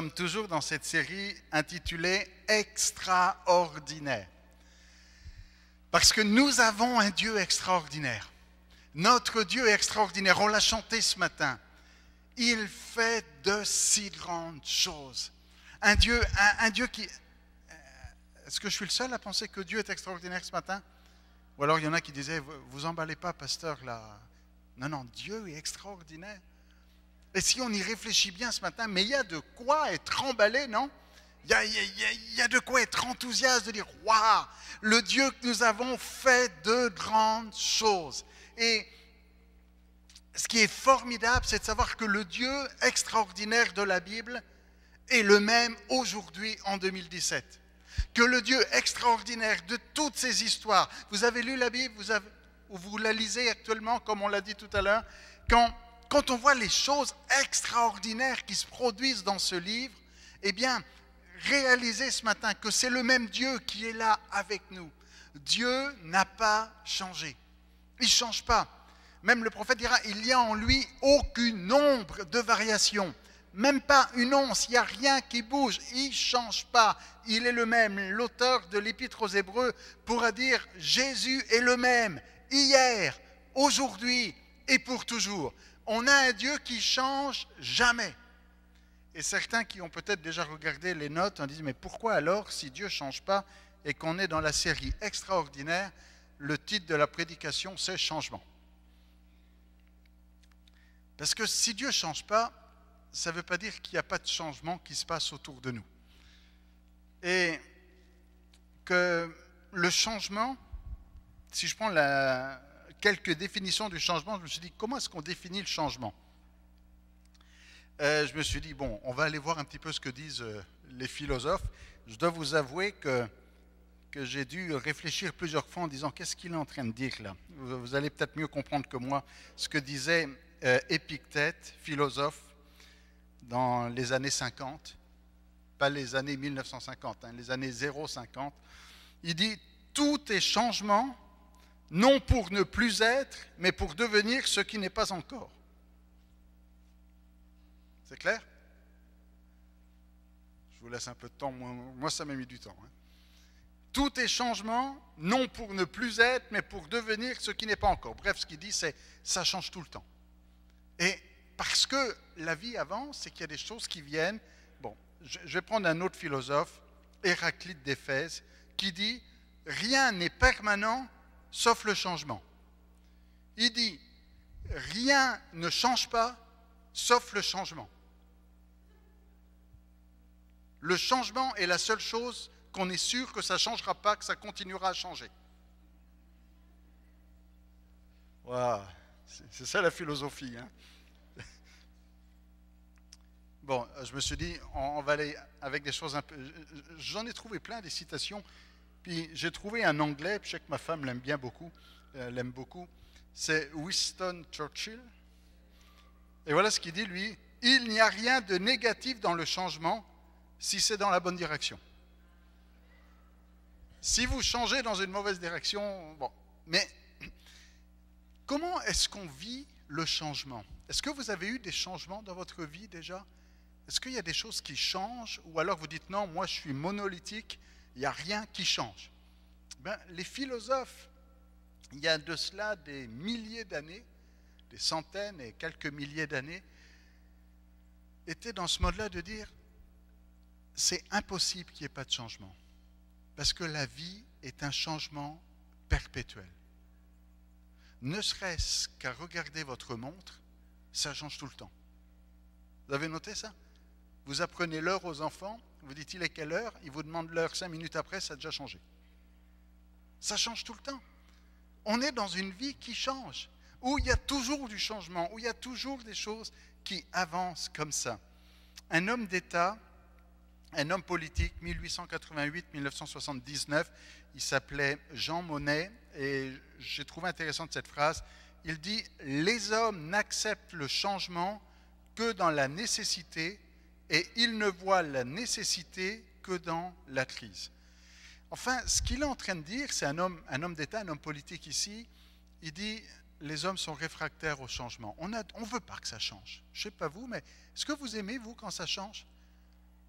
sommes toujours dans cette série intitulée « Extraordinaire ». Parce que nous avons un Dieu extraordinaire. Notre Dieu est extraordinaire. On l'a chanté ce matin. Il fait de si grandes choses. Un Dieu qui... Est-ce que je suis le seul à penser que Dieu est extraordinaire ce matin? Ou alors il y en a qui disaient, vous emballez pas, pasteur, là. Non, Dieu est extraordinaire. Et si on y réfléchit bien ce matin, mais il y a de quoi être emballé, non? Il y a de quoi être enthousiaste, de dire, waouh, le Dieu que nous avons fait de grandes choses. Et ce qui est formidable, c'est de savoir que le Dieu extraordinaire de la Bible est le même aujourd'hui en 2017. Que le Dieu extraordinaire de toutes ces histoires, vous avez lu la Bible, vous la lisez actuellement, comme on l'a dit tout à l'heure, quand on voit les choses extraordinaires qui se produisent dans ce livre, eh bien, réalisez ce matin que c'est le même Dieu qui est là avec nous. Dieu n'a pas changé. Il ne change pas. Même le prophète dira, il n'y a en lui aucune ombre de variation. Même pas une once, il n'y a rien qui bouge. Il ne change pas. Il est le même. L'auteur de l'Épître aux Hébreux pourra dire, Jésus est le même, hier, aujourd'hui et pour toujours. On a un Dieu qui ne change jamais. Et certains qui ont peut-être déjà regardé les notes en disent, mais pourquoi alors, si Dieu ne change pas et qu'on est dans la série extraordinaire, le titre de la prédication, c'est Changement. Parce que si Dieu ne change pas, ça ne veut pas dire qu'il n'y a pas de changement qui se passe autour de nous. Et que le changement, si je prends quelques définitions du changement, je me suis dit, comment est-ce qu'on définit le changement? Je me suis dit, bon, on va aller voir un petit peu ce que disent les philosophes. Je dois vous avouer que j'ai dû réfléchir plusieurs fois en disant, qu'est-ce qu'il est en train de dire là? Vous allez peut-être mieux comprendre que moi ce que disait Épictète, philosophe, dans les années 50, pas les années 1950, les années 050. Il dit, tout est changement, non pour ne plus être, mais pour devenir ce qui n'est pas encore. C'est clair? Je vous laisse un peu de temps, moi ça m'a mis du temps. Tout est changement, non pour ne plus être, mais pour devenir ce qui n'est pas encore. Bref, ce qu'il dit, c'est ça change tout le temps. Et parce que la vie avance, c'est qu'il y a des choses qui viennent. Bon, je vais prendre un autre philosophe, Héraclite d'Éphèse, qui dit « Rien n'est permanent sauf le changement ». Il dit « Rien ne change pas sauf le changement ». Le changement est la seule chose qu'on est sûr que ça ne changera pas, que ça continuera à changer. Wow, c'est ça la philosophie. Bon, je me suis dit, on va aller avec des choses un peu... J'en ai trouvé plein des citations, puis j'ai trouvé un anglais, puis je sais que ma femme l'aime bien beaucoup, l'aime beaucoup, c'est Winston Churchill. Et voilà ce qu'il dit, lui, « Il n'y a rien de négatif dans le changement si c'est dans la bonne direction. » Si vous changez dans une mauvaise direction, bon. Mais comment est-ce qu'on vit le changement? Est-ce que vous avez eu des changements dans votre vie déjà? Est-ce qu'il y a des choses qui changent? Ou alors vous dites non, moi je suis monolithique, il n'y a rien qui change. Les philosophes, il y a de cela des milliers d'années, des centaines et quelques milliers d'années, étaient dans ce mode-là de dire c'est impossible qu'il n'y ait pas de changement. Parce que la vie est un changement perpétuel. Ne serait-ce qu'à regarder votre montre, ça change tout le temps. Vous avez noté ça? Vous apprenez l'heure aux enfants, vous dites il est quelle heure? Ils vous demandent l'heure 5 minutes après, ça a déjà changé. Ça change tout le temps. On est dans une vie qui change, où il y a toujours du changement, où il y a toujours des choses qui avancent comme ça. Un homme d'État, un homme politique, 1888-1979, il s'appelait Jean Monnet, et j'ai trouvé intéressante cette phrase. Il dit « Les hommes n'acceptent le changement que dans la nécessité, et ils ne voient la nécessité que dans la crise. » Enfin, ce qu'il est en train de dire, c'est un homme d'État, un homme politique ici, il dit « Les hommes sont réfractaires au changement. On ne veut pas que ça change. Je ne sais pas vous, mais est-ce que vous aimez, vous, quand ça change?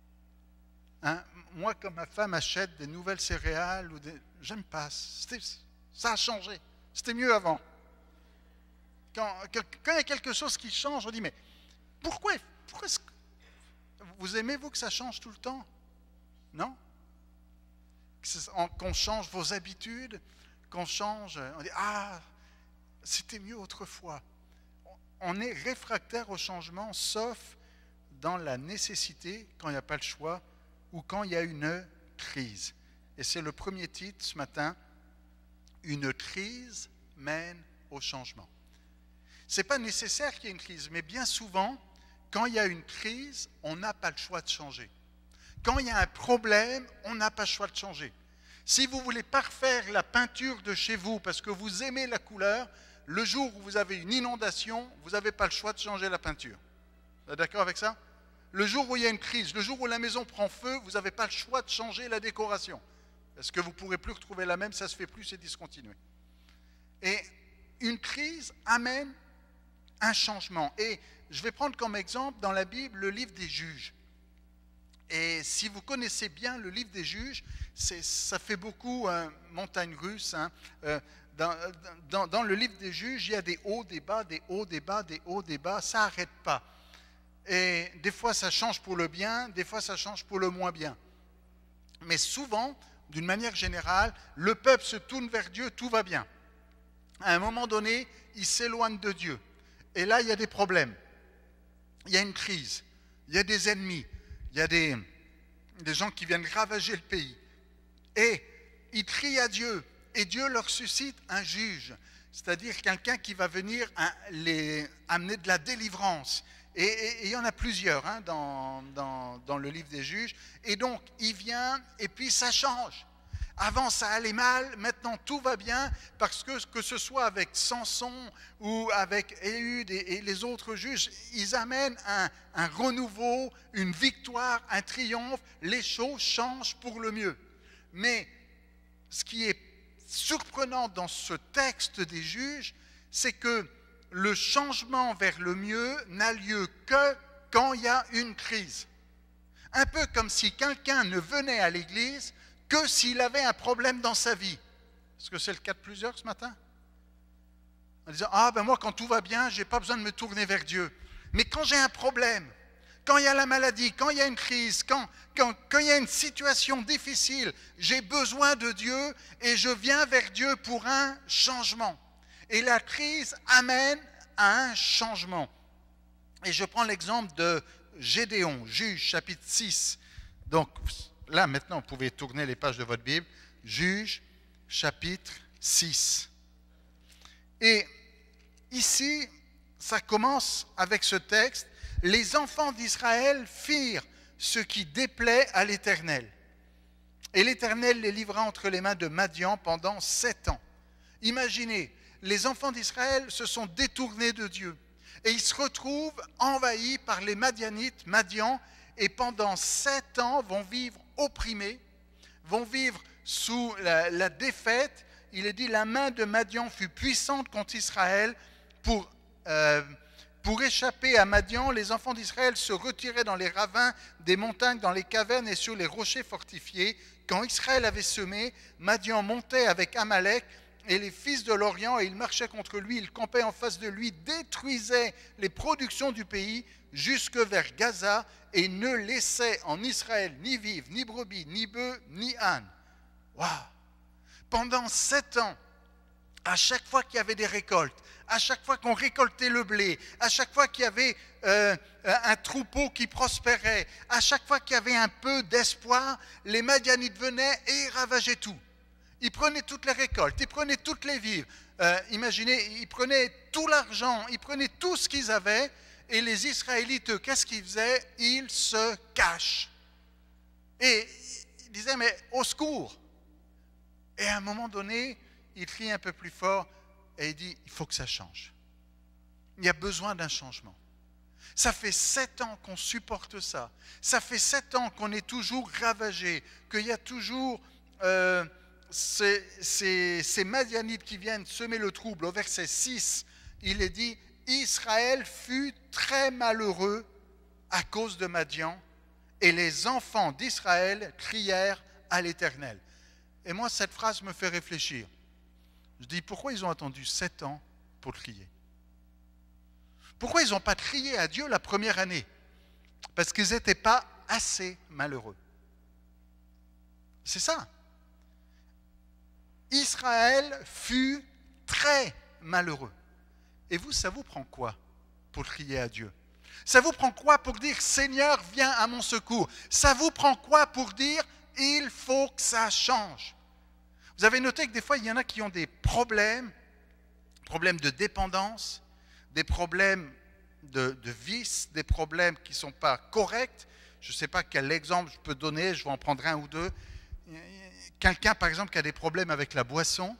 Hein, moi, quand ma femme achète des nouvelles céréales, j'aime pas. Ça a changé. C'était mieux avant. Quand il y a quelque chose qui change, on dit, mais pourquoi vous aimez, vous, que ça change tout le temps? Non? Qu'on change vos habitudes, qu'on change, on dit, ah, c'était mieux autrefois. On est réfractaire au changement, sauf dans la nécessité, quand il n'y a pas le choix, ou quand il y a une crise. Et c'est le premier titre ce matin, une crise mène au changement. Ce n'est pas nécessaire qu'il y ait une crise, mais bien souvent, quand il y a une crise, on n'a pas le choix de changer. Quand il y a un problème, on n'a pas le choix de changer. Si vous voulez parfaire la peinture de chez vous parce que vous aimez la couleur, le jour où vous avez une inondation, vous n'avez pas le choix de changer la peinture. Vous êtes d'accord avec ça? Le jour où il y a une crise, le jour où la maison prend feu, vous n'avez pas le choix de changer la décoration. Parce que vous ne pourrez plus retrouver la même, ça ne se fait plus, c'est discontinué. Et une crise amène un changement. Et je vais prendre comme exemple dans la Bible le livre des Juges. Et si vous connaissez bien le livre des Juges, ça fait beaucoup montagne russe. Hein. Dans le livre des Juges, il y a des hauts, des bas, des hauts, des bas, des hauts, des bas. Ça n'arrête pas. Et des fois, ça change pour le bien, des fois, ça change pour le moins bien. Mais souvent, d'une manière générale, le peuple se tourne vers Dieu, tout va bien. À un moment donné, il s'éloigne de Dieu. Et là, il y a des problèmes. Il y a une crise. Il y a des ennemis. Il y a des gens qui viennent ravager le pays. Et ils crient à Dieu. Et Dieu leur suscite un juge. C'est-à-dire quelqu'un qui va venir les amener de la délivrance. Et il y en a plusieurs hein, dans le livre des Juges. Et donc, il vient et puis ça change. Avant, ça allait mal, maintenant tout va bien, parce que ce soit avec Samson ou avec Éhud et les autres juges, ils amènent un renouveau, une victoire, un triomphe, les choses changent pour le mieux. Mais ce qui est surprenant dans ce texte des juges, c'est que le changement vers le mieux n'a lieu que quand il y a une crise. Un peu comme si quelqu'un ne venait à l'église que s'il avait un problème dans sa vie. Est-ce que c'est le cas de plusieurs ce matin? En disant, ah ben moi quand tout va bien, je n'ai pas besoin de me tourner vers Dieu. Mais quand j'ai un problème, quand il y a la maladie, quand il y a une crise, quand il y a une situation difficile, j'ai besoin de Dieu et je viens vers Dieu pour un changement. Et la crise amène à un changement. Et je prends l'exemple de Gédéon, Juge, chapitre 6. Donc là, maintenant, vous pouvez tourner les pages de votre Bible. Juge, chapitre 6. Et ici, ça commence avec ce texte. Les enfants d'Israël firent ce qui déplaît à l'Éternel. Et l'Éternel les livra entre les mains de Madian pendant 7 ans. Imaginez, les enfants d'Israël se sont détournés de Dieu. Et ils se retrouvent envahis par les Madianites, Madian, et pendant 7 ans vont vivre opprimés, vont vivre sous la défaite. Il est dit, la main de Madian fut puissante contre Israël. Pour échapper à Madian, les enfants d'Israël se retiraient dans les ravins des montagnes, dans les cavernes et sur les rochers fortifiés. Quand Israël avait semé, Madian montait avec Amalek et les fils de l'Orient, et ils marchaient contre lui, ils campaient en face de lui, détruisaient les productions du pays jusque vers Gaza, et ne laissaient en Israël ni vivre, ni brebis, ni bœufs, ni ânes. Waouh! Pendant 7 ans, à chaque fois qu'il y avait des récoltes, à chaque fois qu'on récoltait le blé, à chaque fois qu'il y avait un troupeau qui prospérait, à chaque fois qu'il y avait un peu d'espoir, les Madianites venaient et ravageaient tout. Ils prenaient toutes les récoltes, ils prenaient toutes les vivres. Imaginez, ils prenaient tout l'argent, ils prenaient tout ce qu'ils avaient, et les Israélites, eux, qu'est-ce qu'ils faisaient? Ils se cachent. Et ils disaient, mais au secours! Et à un moment donné, il crie un peu plus fort et il dit, il faut que ça change. Il y a besoin d'un changement. Ça fait 7 ans qu'on supporte ça. Ça fait 7 ans qu'on est toujours ravagé, qu'il y a toujours ces Madianites qui viennent semer le trouble. Au verset 6, il est dit, Israël fut très malheureux à cause de Madian, et les enfants d'Israël crièrent à l'Éternel. Et moi, cette phrase me fait réfléchir. Je dis, pourquoi ils ont attendu 7 ans pour crier? Pourquoi ils n'ont pas crié à Dieu la première année? Parce qu'ils n'étaient pas assez malheureux. C'est ça. Israël fut très malheureux. Et vous, ça vous prend quoi pour crier à Dieu? Ça vous prend quoi pour dire, Seigneur, viens à mon secours? Ça vous prend quoi pour dire, il faut que ça change? Vous avez noté que des fois, il y en a qui ont des problèmes de dépendance, des problèmes de vice, des problèmes qui ne sont pas corrects. Je ne sais pas quel exemple je peux donner, je vais en prendre un ou deux. Quelqu'un, par exemple, qui a des problèmes avec la boisson,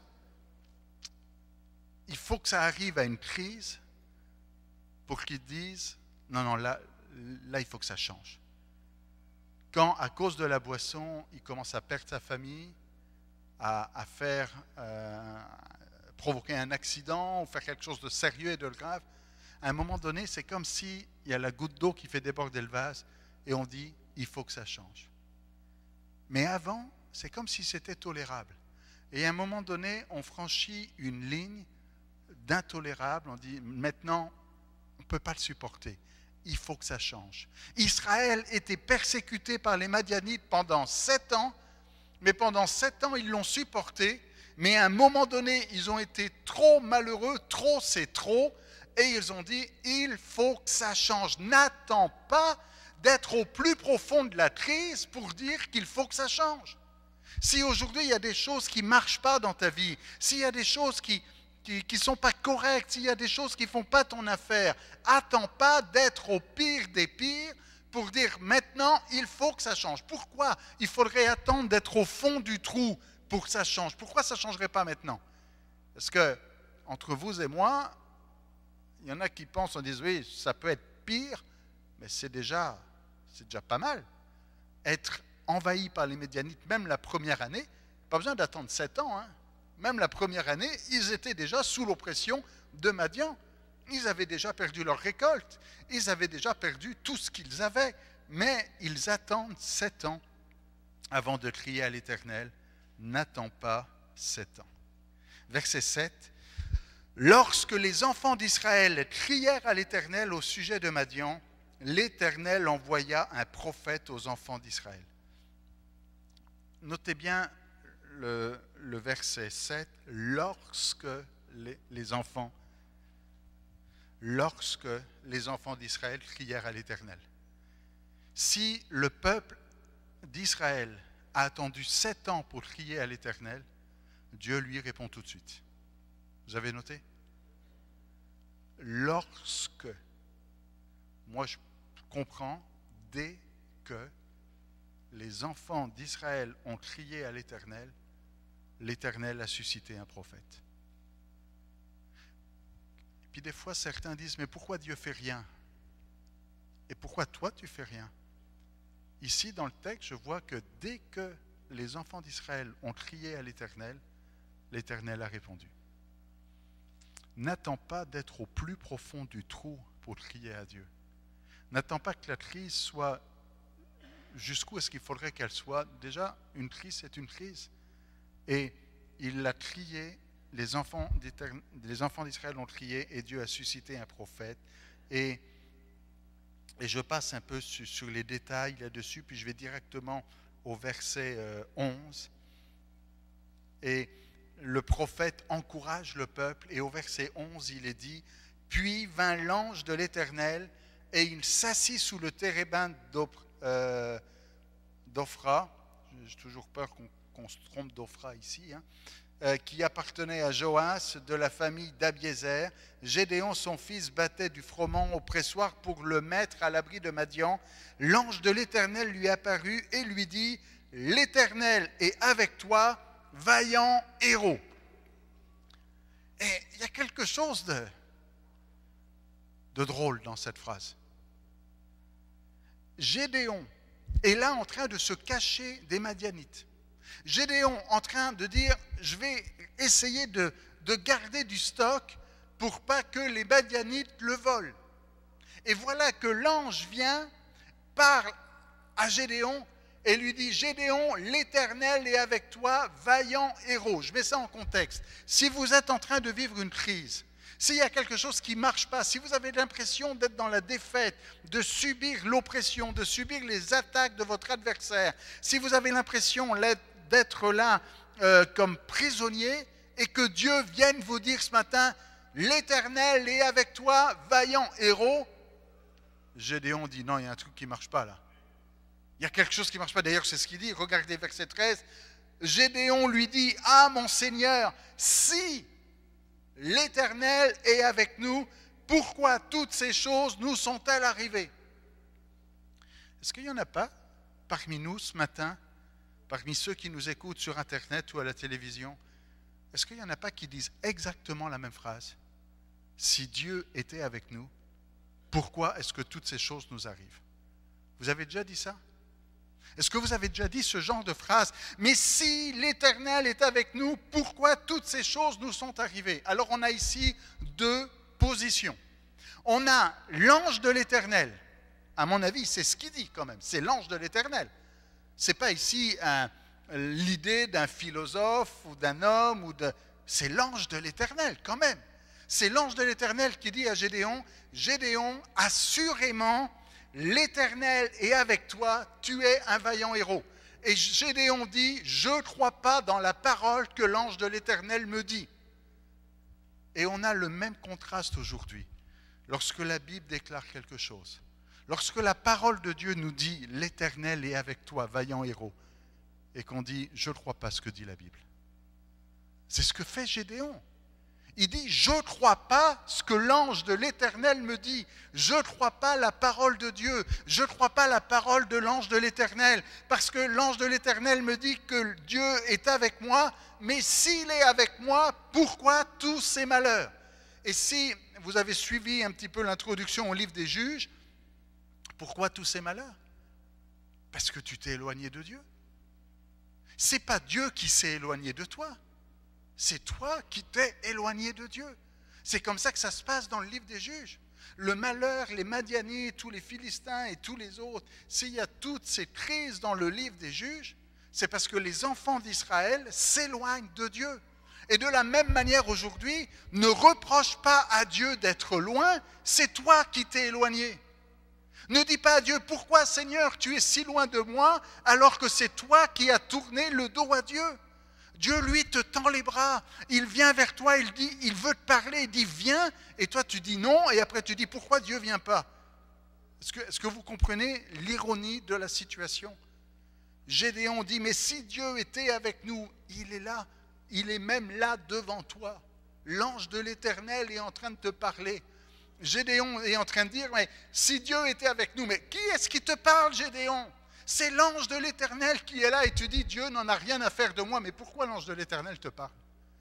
il faut que ça arrive à une crise pour qu'il dise, non, là, il faut que ça change. Quand, à cause de la boisson, il commence à perdre sa famille, à provoquer un accident ou faire quelque chose de sérieux et de grave, à un moment donné, c'est comme s'il y a la goutte d'eau qui fait déborder le vase et on dit, il faut que ça change. Mais avant, c'est comme si c'était tolérable. Et à un moment donné, on franchit une ligne d'intolérable. On dit, maintenant, on ne peut pas le supporter. Il faut que ça change. Israël était persécuté par les Madianites pendant 7 ans, mais pendant 7 ans, ils l'ont supporté. Mais à un moment donné, ils ont été trop malheureux, trop c'est trop, et ils ont dit, il faut que ça change. N'attends pas d'être au plus profond de la crise pour dire qu'il faut que ça change. Si aujourd'hui, il y a des choses qui ne marchent pas dans ta vie, s'il y a des choses qui ne sont pas correctes, s'il y a des choses qui ne font pas ton affaire, attends pas d'être au pire des pires pour dire maintenant, il faut que ça change. Pourquoi il faudrait attendre d'être au fond du trou pour que ça change? Pourquoi ça ne changerait pas maintenant? Parce que, entre vous et moi, il y en a qui pensent, on dit oui, ça peut être pire, mais c'est déjà pas mal. Être envahi par les Médianites, même la première année, pas besoin d'attendre 7 ans, hein. Même la première année, ils étaient déjà sous l'oppression de Madian. Ils avaient déjà perdu leur récolte, ils avaient déjà perdu tout ce qu'ils avaient, mais ils attendent 7 ans avant de crier à l'Éternel, n'attends pas 7 ans. Verset 7, lorsque les enfants d'Israël crièrent à l'Éternel au sujet de Madian, l'Éternel envoya un prophète aux enfants d'Israël. Notez bien le verset 7, lorsque les enfants d'Israël crièrent à l'Éternel. Si le peuple d'Israël a attendu 7 ans pour crier à l'Éternel, Dieu lui répond tout de suite. Vous avez noté? Lorsque, moi je comprends, dès que les enfants d'Israël ont crié à l'Éternel, l'Éternel a suscité un prophète. Et puis des fois, certains disent, mais pourquoi Dieu fait rien? Et pourquoi toi, tu fais rien? Ici, dans le texte, je vois que dès que les enfants d'Israël ont crié à l'Éternel, l'Éternel a répondu. N'attends pas d'être au plus profond du trou pour crier à Dieu. N'attends pas que la crise soit jusqu'où est-ce qu'il faudrait qu'elle soit. Déjà, une crise, c'est une crise. Et il l'a crié, les enfants d'Israël ont crié, et Dieu a suscité un prophète. Et je passe un peu sur les détails là-dessus, puis je vais directement au verset 11. Et le prophète encourage le peuple, et au verset 11, il est dit, « Puis vint l'ange de l'Éternel, et il s'assit sous le térébinthe d'Ophra. » J'ai toujours peur qu'on se trompe d'Ophra ici, qui appartenait à Joas de la famille d'Abiézer. Gédéon, son fils, battait du froment au pressoir pour le mettre à l'abri de Madian. L'ange de l'Éternel lui apparut et lui dit, « L'Éternel est avec toi, vaillant héros. » Et il y a quelque chose de drôle dans cette phrase. Gédéon est là en train de se cacher des Madianites. Gédéon en train de dire, je vais essayer de garder du stock pour pas que les Madianites le volent. Et voilà que l'ange vient, parle à Gédéon et lui dit, Gédéon, l'Éternel est avec toi, vaillant héros. Je mets ça en contexte. Si vous êtes en train de vivre une crise, s'il y a quelque chose qui ne marche pas, si vous avez l'impression d'être dans la défaite, de subir l'oppression, de subir les attaques de votre adversaire, si vous avez l'impression d'être là comme prisonnier et que Dieu vienne vous dire ce matin, l'Éternel est avec toi, vaillant héros, Gédéon dit non, il y a un truc qui ne marche pas là. Il y a quelque chose qui ne marche pas. D'ailleurs, c'est ce qu'il dit. Regardez verset 13. Gédéon lui dit, ah mon Seigneur, si l'Éternel est avec nous, pourquoi toutes ces choses nous sont-elles arrivées? Est-ce qu'il n'y en a pas parmi nous ce matin, parmi ceux qui nous écoutent sur Internet ou à la télévision, est-ce qu'il n'y en a pas qui disent exactement la même phrase? Si Dieu était avec nous, pourquoi est-ce que toutes ces choses nous arrivent? Vous avez déjà dit ça? Est-ce que vous avez déjà dit ce genre de phrase? Mais si l'Éternel est avec nous, pourquoi toutes ces choses nous sont arrivées? Alors on a ici deux positions. On a l'ange de l'Éternel. À mon avis, c'est ce qu'il dit quand même. C'est l'ange de l'Éternel. Ce n'est pas ici l'idée d'un philosophe ou d'un homme. C'est l'ange de l'Éternel quand même. C'est l'ange de l'Éternel qui dit à Gédéon, Gédéon, assurément, l'Éternel est avec toi, tu es un vaillant héros. Et Gédéon dit, je ne crois pas dans la parole que l'ange de l'Éternel me dit. Et on a le même contraste aujourd'hui. Lorsque la Bible déclare quelque chose, lorsque la parole de Dieu nous dit, l'Éternel est avec toi, vaillant héros, et qu'on dit, je ne crois pas ce que dit la Bible. C'est ce que fait Gédéon. Il dit, je ne crois pas ce que l'ange de l'Éternel me dit. Je ne crois pas la parole de Dieu. Je ne crois pas la parole de l'ange de l'Éternel. Parce que l'ange de l'Éternel me dit que Dieu est avec moi. Mais s'il est avec moi, pourquoi tous ces malheurs? Et si vous avez suivi un petit peu l'introduction au livre des Juges, pourquoi tous ces malheurs? Parce que tu t'es éloigné de Dieu. Ce n'est pas Dieu qui s'est éloigné de toi. C'est toi qui t'es éloigné de Dieu. C'est comme ça que ça se passe dans le livre des Juges. Le malheur, les Madianites, tous les Philistins et tous les autres, s'il y a toutes ces crises dans le livre des Juges, c'est parce que les enfants d'Israël s'éloignent de Dieu. Et de la même manière aujourd'hui, ne reproche pas à Dieu d'être loin, c'est toi qui t'es éloigné. Ne dis pas à Dieu, pourquoi Seigneur tu es si loin de moi alors que c'est toi qui as tourné le dos à Dieu. Dieu, lui, te tend les bras, il vient vers toi, il dit, il veut te parler, il dit viens, et toi tu dis non, et après tu dis pourquoi Dieu ne vient pas? Est-ce que vous comprenez l'ironie de la situation? Gédéon dit, mais si Dieu était avec nous, il est là, il est même là devant toi. L'ange de l'Éternel est en train de te parler. Gédéon est en train de dire, mais si Dieu était avec nous, mais qui est-ce qui te parle, Gédéon? C'est l'ange de l'Éternel qui est là et tu dis, Dieu n'en a rien à faire de moi, mais pourquoi l'ange de l'Éternel te parle?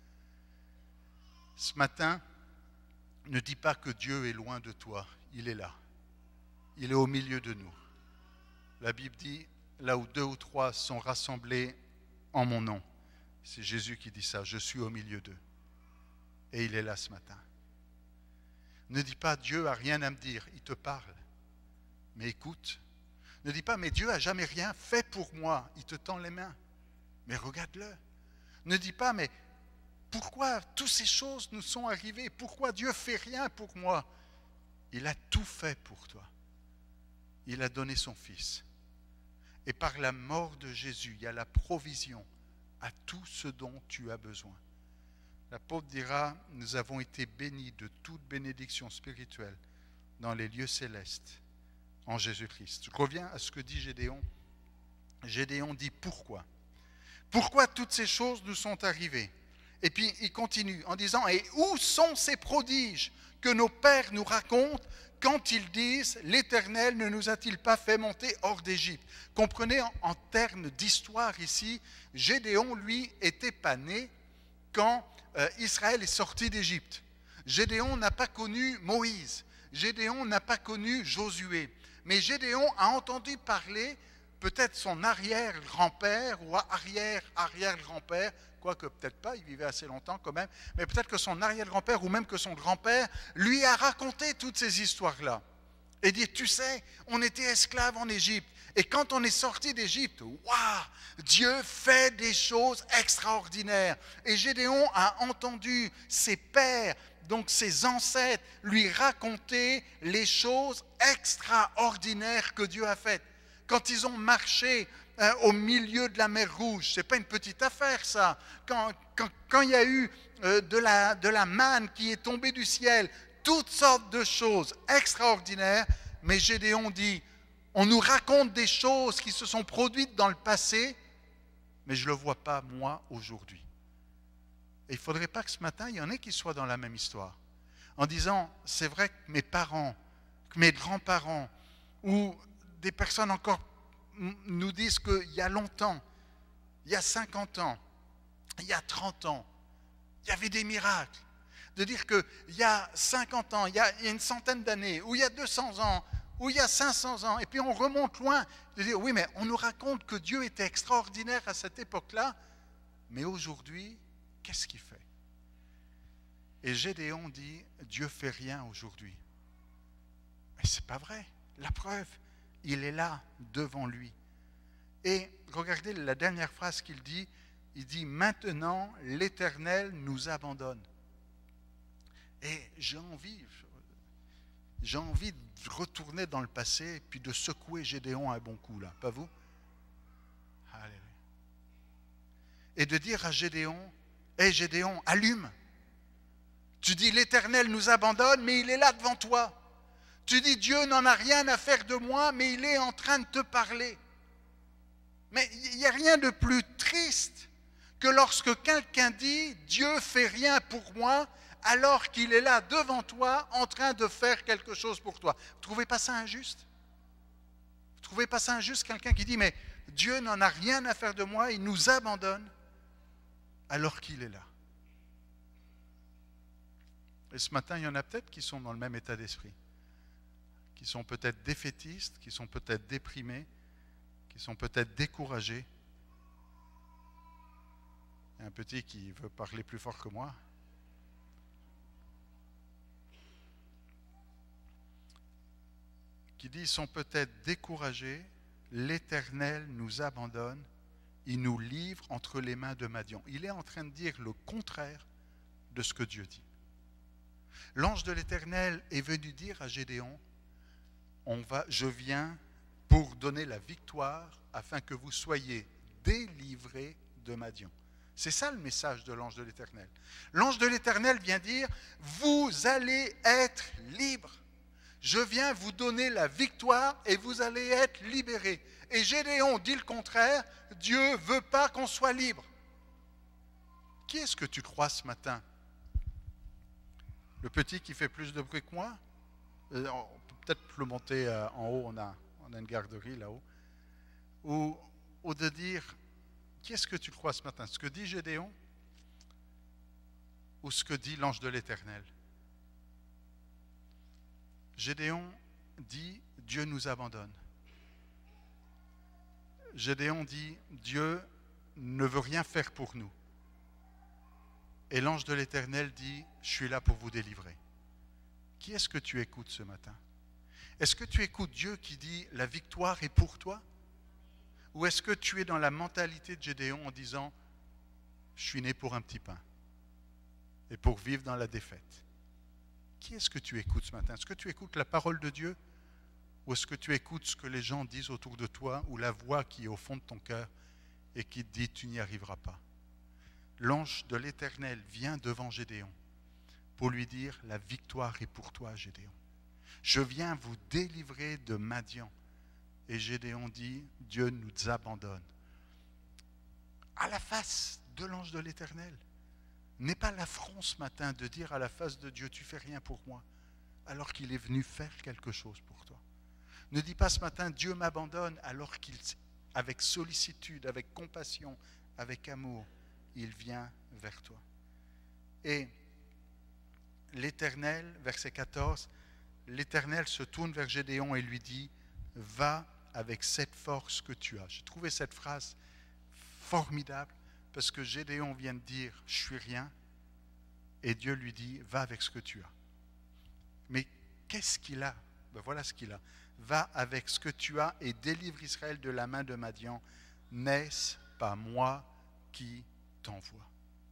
Ce matin, ne dis pas que Dieu est loin de toi, il est là. Il est au milieu de nous. La Bible dit, là où 2 ou 3 sont rassemblés en mon nom, c'est Jésus qui dit ça, je suis au milieu d'eux. Et il est là ce matin. Ne dis pas, Dieu n'a rien à me dire, il te parle. Mais écoute. Ne dis pas, mais Dieu n'a jamais rien fait pour moi. Il te tend les mains. Mais regarde-le. Ne dis pas, mais pourquoi toutes ces choses nous sont arrivées? Pourquoi Dieu ne fait rien pour moi? Il a tout fait pour toi. Il a donné son Fils. Et par la mort de Jésus, il y a la provision à tout ce dont tu as besoin. L'apôtre dira, nous avons été bénis de toute bénédiction spirituelle dans les lieux célestes. En Jésus-Christ. Je reviens à ce que dit Gédéon. Gédéon dit pourquoi? Pourquoi toutes ces choses nous sont arrivées? Et puis il continue en disant, et où sont ces prodiges que nos pères nous racontent quand ils disent, l'Éternel ne nous a-t-il pas fait monter hors d'Égypte? Comprenez, en termes d'histoire ici, Gédéon, lui, était pas né quand Israël est sorti d'Égypte. Gédéon n'a pas connu Moïse. Gédéon n'a pas connu Josué. Mais Gédéon a entendu parler, peut-être son arrière-grand-père ou arrière-arrière-grand-père, quoique peut-être pas, il vivait assez longtemps quand même, mais peut-être que son arrière-grand-père ou même que son grand-père lui a raconté toutes ces histoires-là. Et dit, tu sais, on était esclaves en Égypte. Et quand on est sorti d'Égypte, waouh, Dieu fait des choses extraordinaires. Et Gédéon a entendu ses pères, donc ses ancêtres, lui raconter les choses extraordinaires que Dieu a faites. Quand ils ont marché au milieu de la mer Rouge, ce n'est pas une petite affaire ça. Quand il y a eu de la manne qui est tombée du ciel, toutes sortes de choses extraordinaires, mais Gédéon dit, on nous raconte des choses qui se sont produites dans le passé, mais je ne le vois pas moi aujourd'hui. Et il ne faudrait pas que ce matin, il y en ait qui soient dans la même histoire, en disant, c'est vrai que mes parents, que mes grands-parents, ou des personnes encore nous disent qu'il y a longtemps, il y a 50 ans, il y a 30 ans, il y avait des miracles. De dire qu'il y a 50 ans, il y a une centaine d'années, ou il y a 200 ans, ou il y a 500 ans, et puis on remonte loin, de dire oui, mais on nous raconte que Dieu était extraordinaire à cette époque-là, mais aujourd'hui, qu'est-ce qu'il fait? Et Gédéon dit, Dieu fait rien aujourd'hui. Mais ce n'est pas vrai. La preuve, il est là, devant lui. Et regardez la dernière phrase qu'il dit, il dit, maintenant l'Éternel nous abandonne. Et j'ai envie de retourner dans le passé puis de secouer Gédéon un bon coup, là, pas vous? Alléluia. Et de dire à Gédéon, hé Gédéon, allume. Tu dis l'Éternel nous abandonne, mais il est là devant toi. Tu dis Dieu n'en a rien à faire de moi, mais il est en train de te parler. Mais il n'y a rien de plus triste que lorsque quelqu'un dit Dieu fait rien pour moi, alors qu'il est là devant toi en train de faire quelque chose pour toi. Vous ne trouvez pas ça injuste? Vous ne trouvez pas ça injuste, quelqu'un qui dit mais Dieu n'en a rien à faire de moi, il nous abandonne alors qu'il est là. Et ce matin, il y en a peut-être qui sont dans le même état d'esprit, qui sont peut-être défaitistes, qui sont peut-être déprimés, qui sont peut-être découragés. Il y a un petit qui veut parler plus fort que moi. Qui dit, ils sont peut-être découragés, l'Éternel nous abandonne, il nous livre entre les mains de Madian. Il est en train de dire le contraire de ce que Dieu dit. L'ange de l'Éternel est venu dire à Gédéon, je viens pour donner la victoire afin que vous soyez délivrés de Madian. C'est ça le message de l'ange de l'Éternel. L'ange de l'Éternel vient dire, vous allez être libres. Je viens vous donner la victoire et vous allez être libérés. Et Gédéon dit le contraire, Dieu ne veut pas qu'on soit libre. Qui est-ce que tu crois ce matin? Le petit qui fait plus de bruit que moi? On peut peut-être le monter en haut, on a une garderie là-haut. Ou de dire, qui est-ce que tu crois ce matin? Ce que dit Gédéon ou ce que dit l'ange de l'Éternel? Gédéon dit, Dieu nous abandonne. Gédéon dit, Dieu ne veut rien faire pour nous. Et l'ange de l'Éternel dit, je suis là pour vous délivrer. Qui est-ce que tu écoutes ce matin? Est-ce que tu écoutes Dieu qui dit, la victoire est pour toi? Ou est-ce que tu es dans la mentalité de Gédéon en disant, je suis né pour un petit pain et pour vivre dans la défaite? Qui est-ce que tu écoutes ce matin? Est-ce que tu écoutes la parole de Dieu? Ou est-ce que tu écoutes ce que les gens disent autour de toi ou la voix qui est au fond de ton cœur et qui te dit tu n'y arriveras pas? L'ange de l'Éternel vient devant Gédéon pour lui dire la victoire est pour toi, Gédéon. Je viens vous délivrer de Madian. Et Gédéon dit Dieu nous abandonne. À la face de l'ange de l'Éternel. N'est pas l'affront ce matin de dire à la face de Dieu, tu fais rien pour moi, alors qu'il est venu faire quelque chose pour toi. Ne dis pas ce matin, Dieu m'abandonne, alors qu'il, avec sollicitude, avec compassion, avec amour, il vient vers toi. Et l'Éternel, verset 14, l'Éternel se tourne vers Gédéon et lui dit, va avec cette force que tu as. J'ai trouvé cette phrase formidable. Parce que Gédéon vient de dire, je suis rien, et Dieu lui dit, va avec ce que tu as. Mais qu'est-ce qu'il a Ben voilà ce qu'il a. Va avec ce que tu as et délivre Israël de la main de Madian. N'est-ce pas moi qui t'envoie?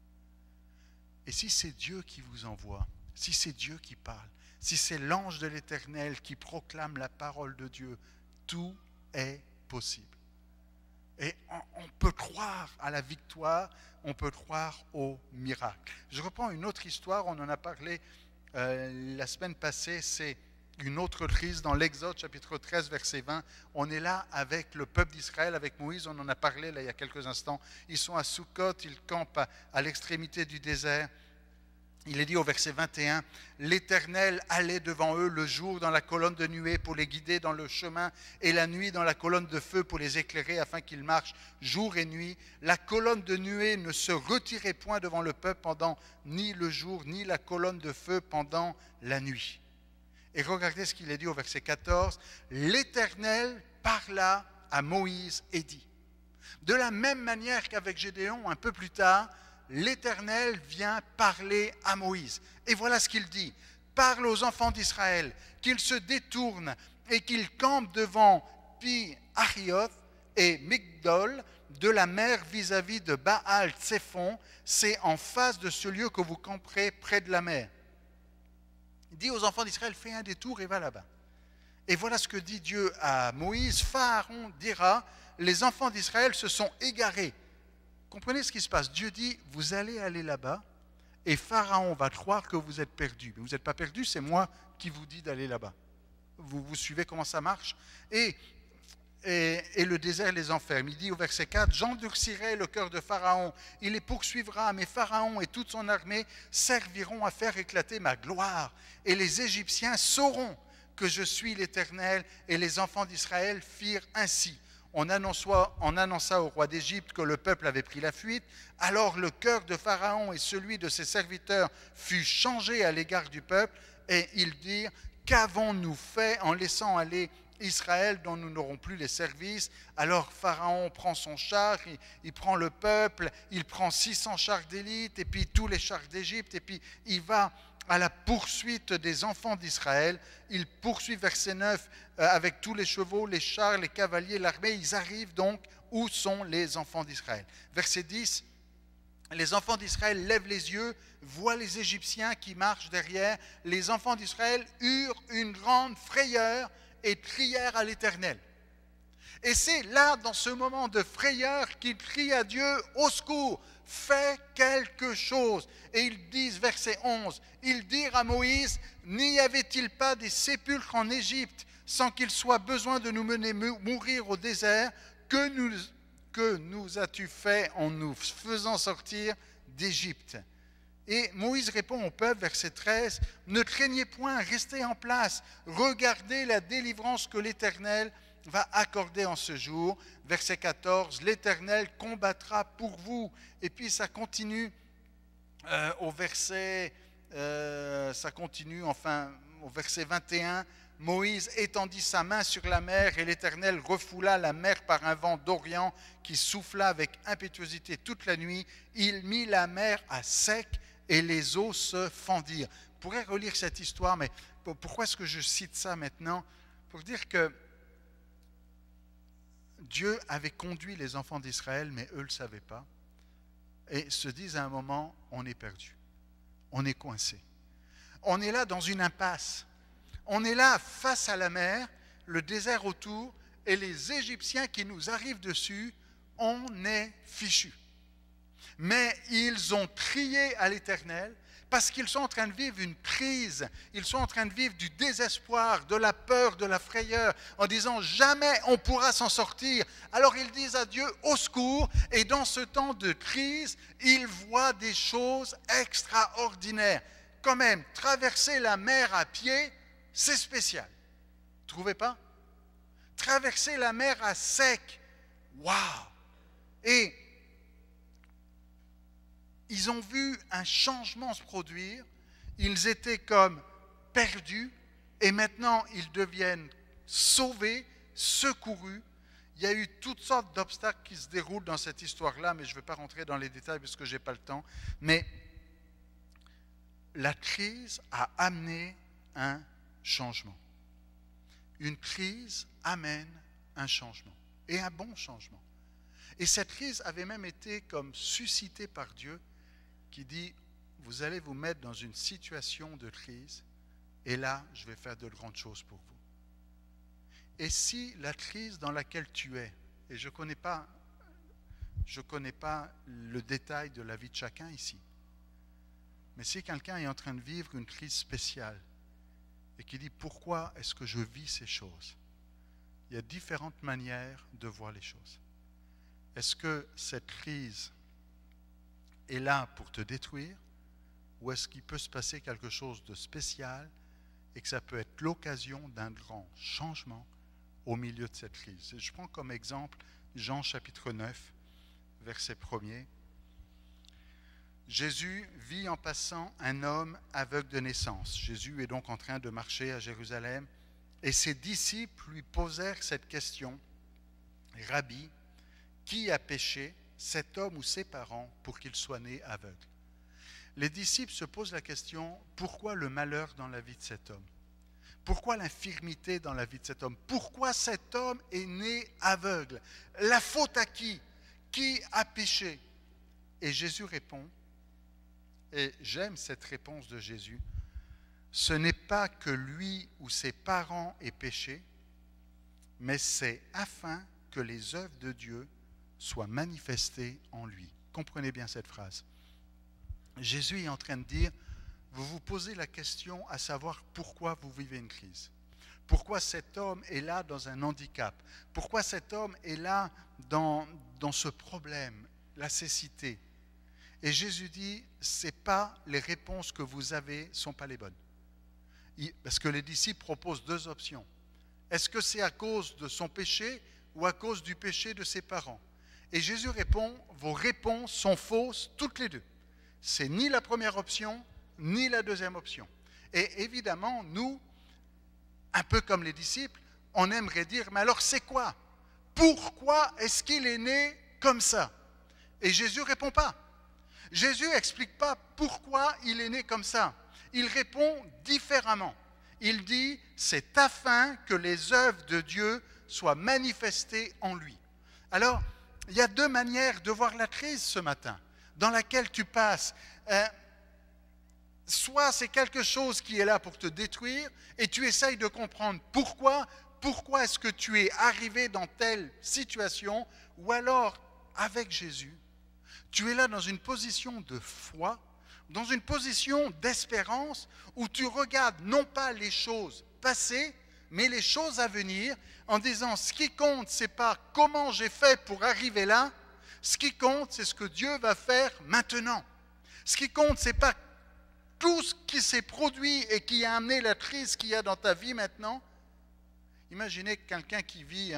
Et si c'est Dieu qui vous envoie, si c'est Dieu qui parle, si c'est l'ange de l'Éternel qui proclame la parole de Dieu, tout est possible. Et on peut croire à la victoire, on peut croire au miracle. Je reprends une autre histoire, on en a parlé la semaine passée, c'est une autre crise dans l'Exode chapitre 13 verset 20. On est là avec le peuple d'Israël, avec Moïse, on en a parlé là, il y a quelques instants. Ils sont à Sukkot, ils campent à l'extrémité du désert. Il est dit au verset 21, « L'Éternel allait devant eux le jour dans la colonne de nuée pour les guider dans le chemin et la nuit dans la colonne de feu pour les éclairer afin qu'ils marchent jour et nuit. La colonne de nuée ne se retirait point devant le peuple pendant ni le jour, ni la colonne de feu pendant la nuit. » Et regardez ce qu'il est dit au verset 14, « L'Éternel parla à Moïse et dit. » De la même manière qu'avec Gédéon, un peu plus tard, l'Éternel vient parler à Moïse. Et voilà ce qu'il dit. « Parle aux enfants d'Israël, qu'ils se détournent et qu'ils campent devant Pi-Ahioth et Migdol de la mer vis-à-vis de Baal-Tsephon. C'est en face de ce lieu que vous camperez près de la mer. » Il dit aux enfants d'Israël, fais un détour et va là-bas. Et voilà ce que dit Dieu à Moïse. Pharaon dira, les enfants d'Israël se sont égarés. Comprenez ce qui se passe. Dieu dit, vous allez aller là-bas et Pharaon va croire que vous êtes perdus. Mais vous n'êtes pas perdus, c'est moi qui vous dis d'aller là-bas. Vous suivez comment ça marche? Et le désert les enferme. Il dit au verset 4, « J'endurcirai le cœur de Pharaon, il les poursuivra, mais Pharaon et toute son armée serviront à faire éclater ma gloire. Et les Égyptiens sauront que je suis l'Éternel. » Et les enfants d'Israël firent ainsi. On annonça au roi d'Égypte que le peuple avait pris la fuite. Alors le cœur de Pharaon et celui de ses serviteurs fut changé à l'égard du peuple, et ils dirent, « Qu'avons-nous fait en laissant aller Israël dont nous n'aurons plus les services? » Alors Pharaon prend son char, il prend le peuple, il prend 600 chars d'élite, et puis tous les chars d'Égypte, et puis il va à la poursuite des enfants d'Israël. Il poursuit, verset 9, avec tous les chevaux, les chars, les cavaliers, l'armée. Ils arrivent donc où sont les enfants d'Israël. Verset 10, les enfants d'Israël lèvent les yeux, voient les Égyptiens qui marchent derrière. Les enfants d'Israël eurent une grande frayeur et crièrent à l'Éternel. Et c'est là, dans ce moment de frayeur, qu'ils crient à Dieu, au secours, fais quelque chose. Et ils disent, verset 11, ils dirent à Moïse, n'y avait-il pas des sépulcres en Égypte sans qu'il soit besoin de nous mener mourir au désert? Que nous as-tu fait en nous faisant sortir d'Égypte? Et Moïse répond au peuple, verset 13, ne craignez point, restez en place, regardez la délivrance que l'Éternel va accorder en ce jour. Verset 14, l'Éternel combattra pour vous. Et puis ça continue au verset 21, Moïse étendit sa main sur la mer et l'Éternel refoula la mer par un vent d'Orient qui souffla avec impétuosité toute la nuit. Il mit la mer à sec et les eaux se fendirent. On pourrait relire cette histoire, mais pourquoi est-ce que je cite ça maintenant? Pour dire que Dieu avait conduit les enfants d'Israël, mais eux ne le savaient pas, et se disent à un moment, on est perdu, on est coincé. On est là dans une impasse. On est là face à la mer, le désert autour, et les Égyptiens qui nous arrivent dessus, on est fichus. Mais ils ont crié à l'Éternel parce qu'ils sont en train de vivre une crise, ils sont en train de vivre du désespoir, de la peur, de la frayeur, en disant jamais on pourra s'en sortir. Alors ils disent à Dieu au secours, et dans ce temps de crise, ils voient des choses extraordinaires. Quand même, traverser la mer à pied, c'est spécial. Trouvez pas? Traverser la mer à sec, waouh! Et ils ont vu un changement se produire. Ils étaient comme perdus et maintenant ils deviennent sauvés, secourus. Il y a eu toutes sortes d'obstacles qui se déroulent dans cette histoire-là, mais je ne vais pas rentrer dans les détails parce que je n'ai pas le temps. Mais la crise a amené un changement. une crise amène un changement, et un bon changement. Et cette crise avait même été comme suscitée par Dieu, qui dit, vous allez vous mettre dans une situation de crise, et là, je vais faire de grandes choses pour vous. Et si la crise dans laquelle tu es, et je ne connais pas le détail de la vie de chacun ici, mais si quelqu'un est en train de vivre une crise spéciale, et qui dit, pourquoi est-ce que je vis ces choses? Il y a différentes manières de voir les choses. Est-ce que cette crise est là pour te détruire, ou est-ce qu'il peut se passer quelque chose de spécial et que ça peut être l'occasion d'un grand changement au milieu de cette crise? Je prends comme exemple Jean chapitre 9, verset 1er. Jésus vit en passant un homme aveugle de naissance. Jésus est donc en train de marcher à Jérusalem et ses disciples lui posèrent cette question. Rabbi, qui a péché, cet homme ou ses parents, pour qu'il soit né aveugle? Les disciples se posent la question, pourquoi le malheur dans la vie de cet homme? Pourquoi l'infirmité dans la vie de cet homme? Pourquoi cet homme est né aveugle? La faute à qui? Qui a péché? Et Jésus répond, et j'aime cette réponse de Jésus, ce n'est pas que lui ou ses parents aient péché, mais c'est afin que les œuvres de Dieu soient manifestées en lui. Comprenez bien cette phrase. Jésus est en train de dire, vous vous posez la question à savoir pourquoi vous vivez une crise. Pourquoi cet homme est là dans un handicap? Pourquoi cet homme est là dans ce problème, la cécité? Et Jésus dit, c'est pas les réponses que vous avez ne sont pas les bonnes. Parce que les disciples proposent deux options. Est-ce que c'est à cause de son péché ou à cause du péché de ses parents? Et Jésus répond, vos réponses sont fausses toutes les deux. C'est ni la première option, ni la deuxième option. Et évidemment, nous, un peu comme les disciples, on aimerait dire, mais alors c'est quoi? Pourquoi est-ce qu'il est né comme ça? Et Jésus ne répond pas. Jésus n'explique pas pourquoi il est né comme ça. Il répond différemment. Il dit, c'est afin que les œuvres de Dieu soient manifestées en lui. Alors, il y a deux manières de voir la crise ce matin, dans laquelle tu passes. Soit c'est quelque chose qui est là pour te détruire, et tu essayes de comprendre pourquoi est-ce que tu es arrivé dans telle situation, ou alors, avec Jésus, tu es là dans une position de foi, dans une position d'espérance, où tu regardes non pas les choses passées, mais les choses à venir, en disant, ce qui compte, ce n'est pas comment j'ai fait pour arriver là, ce qui compte, c'est ce que Dieu va faire maintenant. Ce qui compte, ce n'est pas tout ce qui s'est produit et qui a amené la crise qu'il y a dans ta vie maintenant. Imaginez quelqu'un qui vit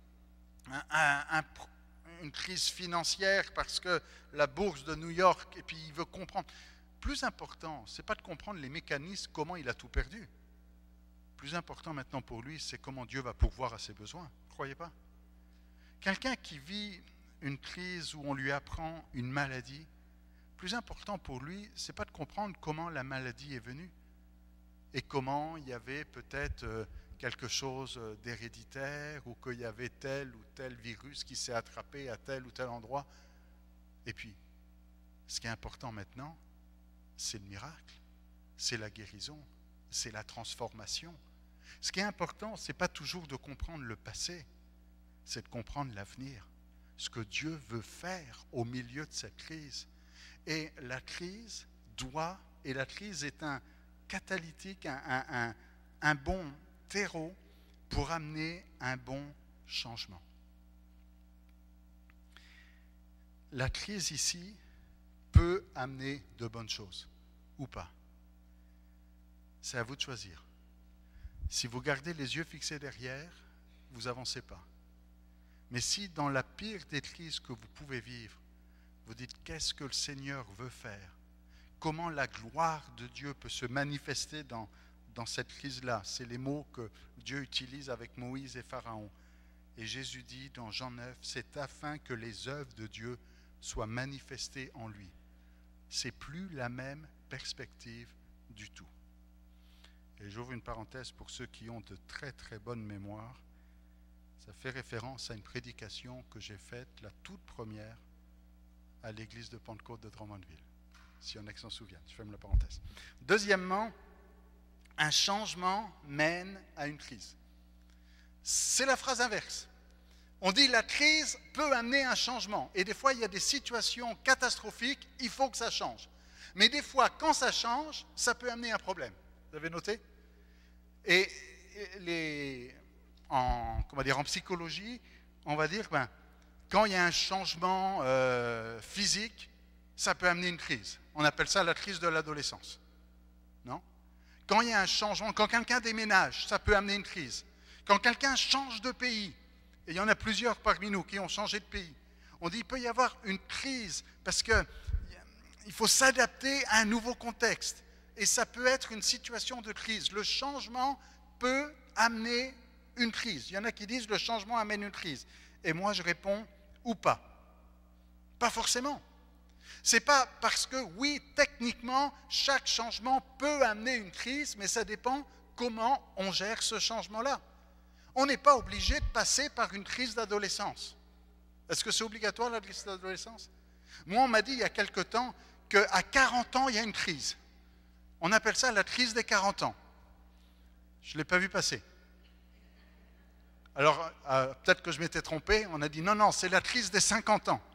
une crise financière parce que la bourse de New York, et puis il veut comprendre. Plus important, ce n'est pas de comprendre les mécanismes, comment il a tout perdu. Plus important maintenant pour lui, c'est comment Dieu va pourvoir à ses besoins. Ne croyez pas? Quelqu'un qui vit une crise où on lui apprend une maladie, plus important pour lui, ce n'est pas de comprendre comment la maladie est venue et comment il y avait peut-être quelque chose d'héréditaire ou qu'il y avait tel ou tel virus qui s'est attrapé à tel ou tel endroit. Et puis, ce qui est important maintenant, c'est le miracle, c'est la guérison, c'est la transformation. Ce qui est important, ce n'est pas toujours de comprendre le passé, c'est de comprendre l'avenir, ce que Dieu veut faire au milieu de cette crise. Et la crise est un catalytique, un bon terreau pour amener un bon changement. La crise ici peut amener de bonnes choses, ou pas. C'est à vous de choisir. Si vous gardez les yeux fixés derrière, vous n'avancez pas. Mais si dans la pire des crises que vous pouvez vivre, vous dites qu'est-ce que le Seigneur veut faire, comment la gloire de Dieu peut se manifester dans cette crise-là, c'est les mots que Dieu utilise avec Moïse et Pharaon. Et Jésus dit dans Jean 9, c'est afin que les œuvres de Dieu soient manifestées en lui. C'est plus la même perspective du tout. Et j'ouvre une parenthèse pour ceux qui ont de très très bonnes mémoires, ça fait référence à une prédication que j'ai faite, la toute première, à l'église de Pentecôte de Drummondville. Si on s'en souvient, je ferme la parenthèse. Deuxièmement, un changement mène à une crise. C'est la phrase inverse. On dit la crise peut amener un changement. Et des fois, il y a des situations catastrophiques, il faut que ça change. Mais des fois, quand ça change, ça peut amener un problème. Vous avez noté? Et en psychologie, on va dire, quand il y a un changement physique, ça peut amener une crise. On appelle ça la crise de l'adolescence. Non? Quand il y a un changement, quand quelqu'un déménage, ça peut amener une crise. Quand quelqu'un change de pays, et il y en a plusieurs parmi nous qui ont changé de pays, on dit qu'il peut y avoir une crise parce qu'il faut s'adapter à un nouveau contexte. Et ça peut être une situation de crise. Le changement peut amener une crise. Il y en a qui disent le changement amène une crise. Et moi, je réponds ou pas. Pas forcément. C'est pas parce que, oui, techniquement, chaque changement peut amener une crise, mais ça dépend comment on gère ce changement-là. On n'est pas obligé de passer par une crise d'adolescence. Est-ce que c'est obligatoire, la crise d'adolescence? Moi, on m'a dit il y a quelque temps qu'à 40 ans, il y a une crise. On appelle ça la crise des 40 ans. Je ne l'ai pas vu passer. Alors, peut-être que je m'étais trompé, on a dit non, c'est la crise des 50 ans.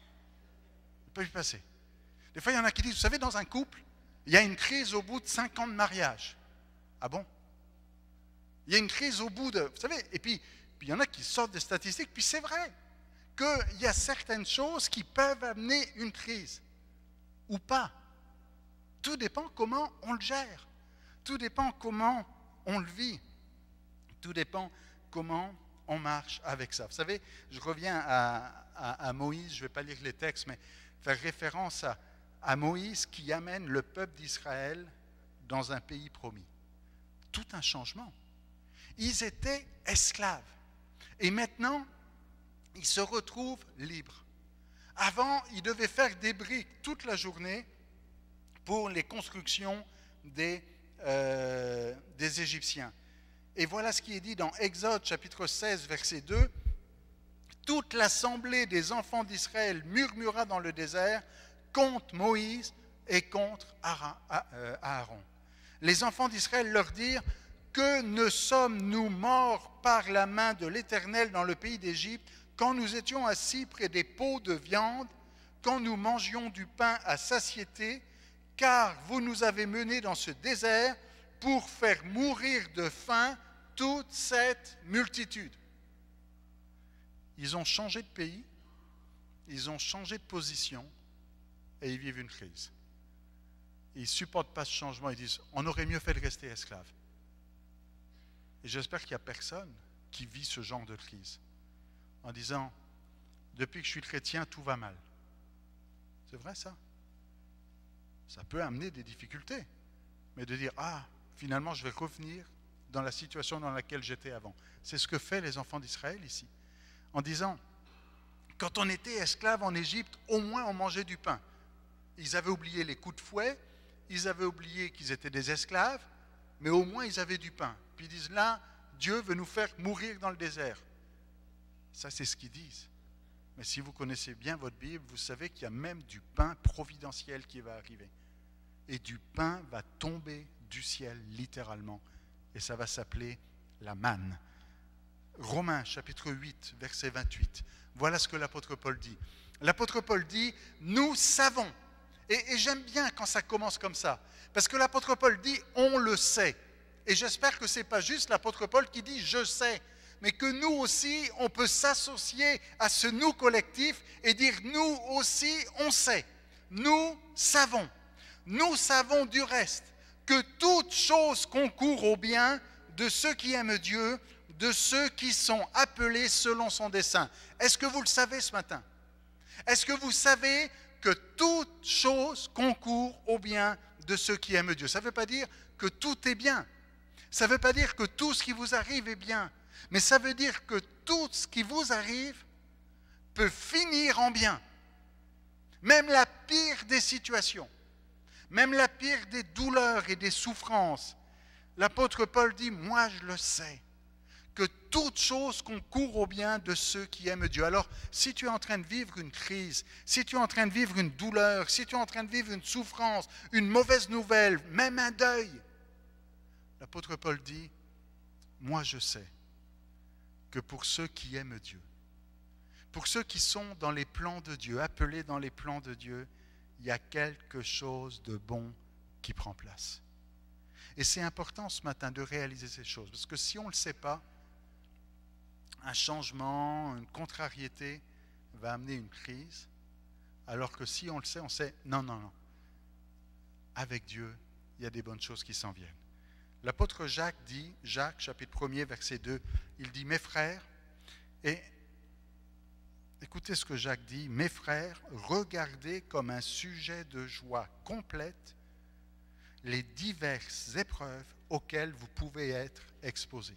Je l'ai pas vu passer. Des fois, il y en a qui disent, vous savez, dans un couple, il y a une crise au bout de 5 ans de mariage. Ah bon? Il y a une crise au bout de... Vous savez, et puis il y en a qui sortent des statistiques, puis c'est vrai qu'il y a certaines choses qui peuvent amener une crise. Ou pas. Tout dépend comment on le gère. Tout dépend comment on le vit. Tout dépend comment on marche avec ça. Vous savez, je reviens à Moïse, je ne vais pas lire les textes, mais faire référence à Moïse qui amène le peuple d'Israël dans un pays promis. Tout un changement. Ils étaient esclaves. Et maintenant, ils se retrouvent libres. Avant, ils devaient faire des briques toute la journée pour les constructions des Égyptiens. Et voilà ce qui est dit dans Exode chapitre 16, verset 2. Toute l'assemblée des enfants d'Israël murmura dans le désert contre Moïse et contre Aaron. Les enfants d'Israël leur dirent: que ne sommes-nous morts par la main de l'Éternel dans le pays d'Égypte, quand nous étions assis près des pots de viande, quand nous mangions du pain à satiété, car vous nous avez menés dans ce désert pour faire mourir de faim toute cette multitude. Ils ont changé de pays, ils ont changé de position et ils vivent une crise. Ils ne supportent pas ce changement, ils disent on aurait mieux fait de rester esclaves. Et j'espère qu'il n'y a personne qui vit ce genre de crise en disant depuis que je suis chrétien, tout va mal. C'est vrai ça? Ça peut amener des difficultés, mais de dire finalement je vais revenir dans la situation dans laquelle j'étais avant. C'est ce que fait les enfants d'Israël ici. En disant, quand on était esclave en Égypte, au moins on mangeait du pain. Ils avaient oublié les coups de fouet, ils avaient oublié qu'ils étaient des esclaves, mais au moins ils avaient du pain. Puis ils disent, là, Dieu veut nous faire mourir dans le désert. Ça, c'est ce qu'ils disent. Mais si vous connaissez bien votre Bible, vous savez qu'il y a même du pain providentiel qui va arriver. Et du pain va tomber du ciel, littéralement. Et ça va s'appeler la manne. Romains chapitre 8, verset 28. Voilà ce que l'apôtre Paul dit. L'apôtre Paul dit, nous savons. Et j'aime bien quand ça commence comme ça. Parce que l'apôtre Paul dit, on le sait. Et j'espère que ce n'est pas juste l'apôtre Paul qui dit, je sais. Mais que nous aussi, on peut s'associer à ce nous collectif et dire, nous aussi, on sait. Nous savons. Nous savons du reste que toute chose concourt au bien de ceux qui aiment Dieu, de ceux qui sont appelés selon son dessein. Est-ce que vous le savez ce matin? Est-ce que vous savez que toute chose concourt au bien de ceux qui aiment Dieu? Ça ne veut pas dire que tout est bien. Ça ne veut pas dire que tout ce qui vous arrive est bien. Mais ça veut dire que tout ce qui vous arrive peut finir en bien. Même la pire des situations, même la pire des douleurs et des souffrances L'apôtre Paul dit, moi je le sais, que toute chose concourt au bien de ceux qui aiment Dieu. Alors, si tu es en train de vivre une crise, si tu es en train de vivre une douleur, si tu es en train de vivre une souffrance, une mauvaise nouvelle, même un deuil, l'apôtre Paul dit, moi je sais que pour ceux qui aiment Dieu, pour ceux qui sont dans les plans de Dieu, appelés dans les plans de Dieu, il y a quelque chose de bon qui prend place. Et c'est important ce matin de réaliser ces choses, parce que si on ne le sait pas, un changement, une contrariété va amener une crise, alors que si on le sait, on sait, non, avec Dieu, il y a des bonnes choses qui s'en viennent. L'apôtre Jacques dit, Jacques chapitre 1er, verset 2, il dit, mes frères, et écoutez ce que Jacques dit, mes frères, regardez comme un sujet de joie complète les diverses épreuves auxquelles vous pouvez être exposés.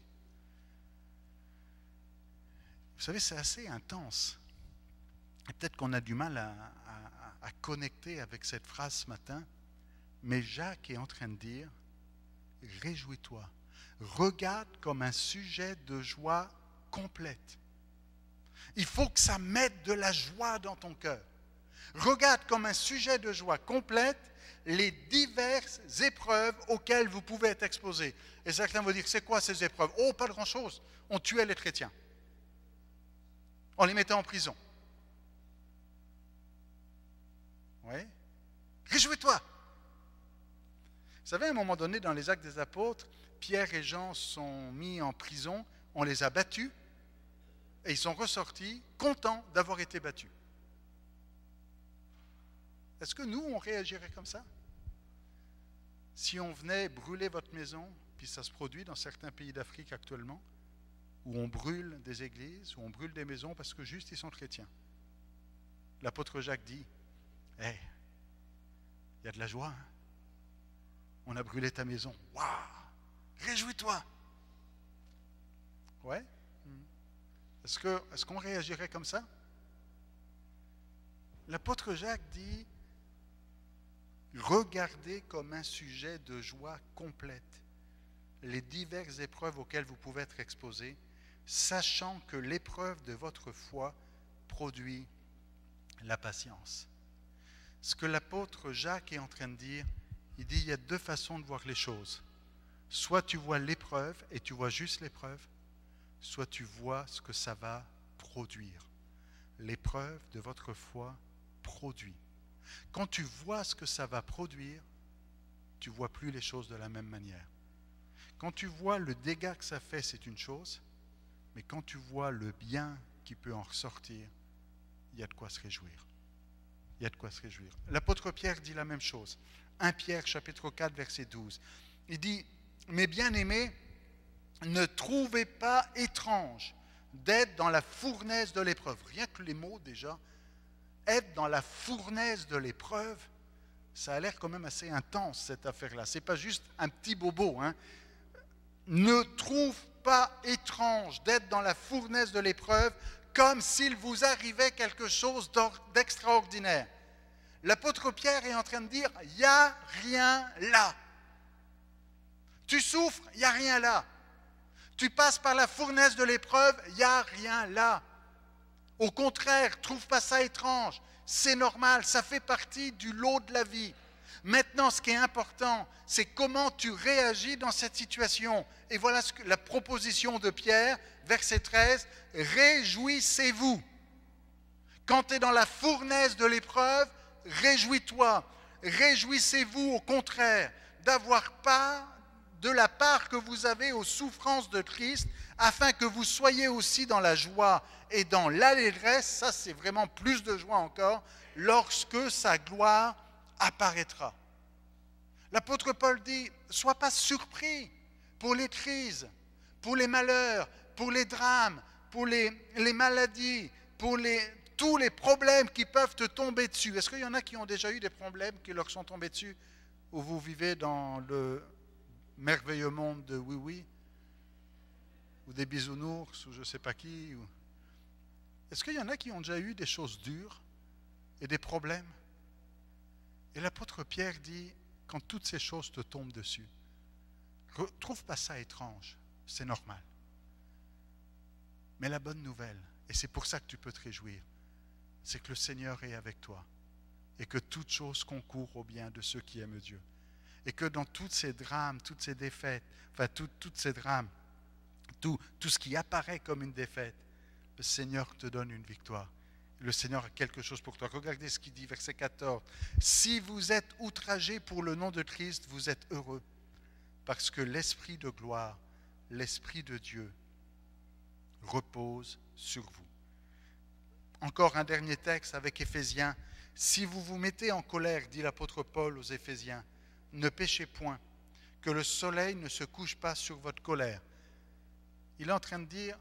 Vous savez, c'est assez intense. Et peut-être qu'on a du mal à connecter avec cette phrase ce matin, mais Jacques est en train de dire, réjouis-toi, regarde comme un sujet de joie complète. Il faut que ça mette de la joie dans ton cœur. Regarde comme un sujet de joie complète les diverses épreuves auxquelles vous pouvez être exposés. Et certains vont dire, c'est quoi ces épreuves? Oh, pas grand-chose. On tuait les chrétiens. On les mettait en prison. Oui. Réjouis-toi. Vous savez, à un moment donné, dans les Actes des Apôtres, Pierre et Jean sont mis en prison, on les a battus, et ils sont ressortis contents d'avoir été battus. Est-ce que nous, on réagirait comme ça? Si on venait brûler votre maison, puis ça se produit dans certains pays d'Afrique actuellement, où on brûle des églises, où on brûle des maisons parce que juste ils sont chrétiens. L'apôtre Jacques dit, hey, il y a de la joie, hein? On a brûlé ta maison. Waouh! Réjouis-toi! Ouais? Est-ce qu'on réagirait comme ça? L'apôtre Jacques dit, regardez comme un sujet de joie complète les diverses épreuves auxquelles vous pouvez être exposés, sachant que l'épreuve de votre foi produit la patience. Ce que l'apôtre Jacques est en train de dire, il dit, il y a deux façons de voir les choses. Soit tu vois l'épreuve et tu vois juste l'épreuve, soit tu vois ce que ça va produire. L'épreuve de votre foi produit. Quand tu vois ce que ça va produire, tu ne vois plus les choses de la même manière. Quand tu vois le dégât que ça fait, c'est une chose, mais quand tu vois le bien qui peut en ressortir, il y a de quoi se réjouir. Il y a de quoi se réjouir. L'apôtre Pierre dit la même chose. 1 Pierre, chapitre 4, verset 12. Il dit, mes bien-aimés, ne trouvez pas étrange d'être dans la fournaise de l'épreuve. Rien que les mots déjà, être dans la fournaise de l'épreuve, ça a l'air quand même assez intense cette affaire-là. Ce n'est pas juste un petit bobo. Hein. Ne trouve pas étrange d'être dans la fournaise de l'épreuve comme s'il vous arrivait quelque chose d'extraordinaire. L'apôtre Pierre est en train de dire, il n'y a rien là. Tu souffres, il n'y a rien là. Tu passes par la fournaise de l'épreuve, il n'y a rien là. Au contraire, trouve pas ça étrange. C'est normal, ça fait partie du lot de la vie. Maintenant, ce qui est important, c'est comment tu réagis dans cette situation. Et voilà la proposition de Pierre, verset 13, réjouissez-vous. Quand tu es dans la fournaise de l'épreuve, réjouis-toi. Réjouissez-vous au contraire d'avoir part de la part que vous avez aux souffrances de Christ, afin que vous soyez aussi dans la joie et dans l'allégresse, ça c'est vraiment plus de joie encore, lorsque sa gloire apparaîtra. L'apôtre Paul dit, sois pas surpris pour les crises, pour les malheurs, pour les drames, pour les maladies, pour tous les problèmes qui peuvent te tomber dessus. Est-ce qu'il y en a qui ont déjà eu des problèmes qui leur sont tombés dessus, ou vous vivez dans le merveilleux monde de oui-oui, ou des bisounours, ou je ne sais pas qui. Est-ce qu'il y en a qui ont déjà eu des choses dures et des problèmes? Et l'apôtre Pierre dit, quand toutes ces choses te tombent dessus, Trouve pas ça étrange, c'est normal. Mais la bonne nouvelle, et c'est pour ça que tu peux te réjouir, c'est que le Seigneur est avec toi et que toute chose concourt au bien de ceux qui aiment Dieu. Et que dans tous ces drames, toutes ces défaites, enfin toutes ces drames, tout ce qui apparaît comme une défaite, le Seigneur te donne une victoire. Le Seigneur a quelque chose pour toi. Regardez ce qu'il dit, verset 14. Si vous êtes outragés pour le nom de Christ, vous êtes heureux, parce que l'Esprit de gloire, l'Esprit de Dieu repose sur vous. Encore un dernier texte avec Éphésiens. Si vous vous mettez en colère, dit l'apôtre Paul aux Éphésiens, ne péchez point, que le soleil ne se couche pas sur votre colère. Il est en train de dire,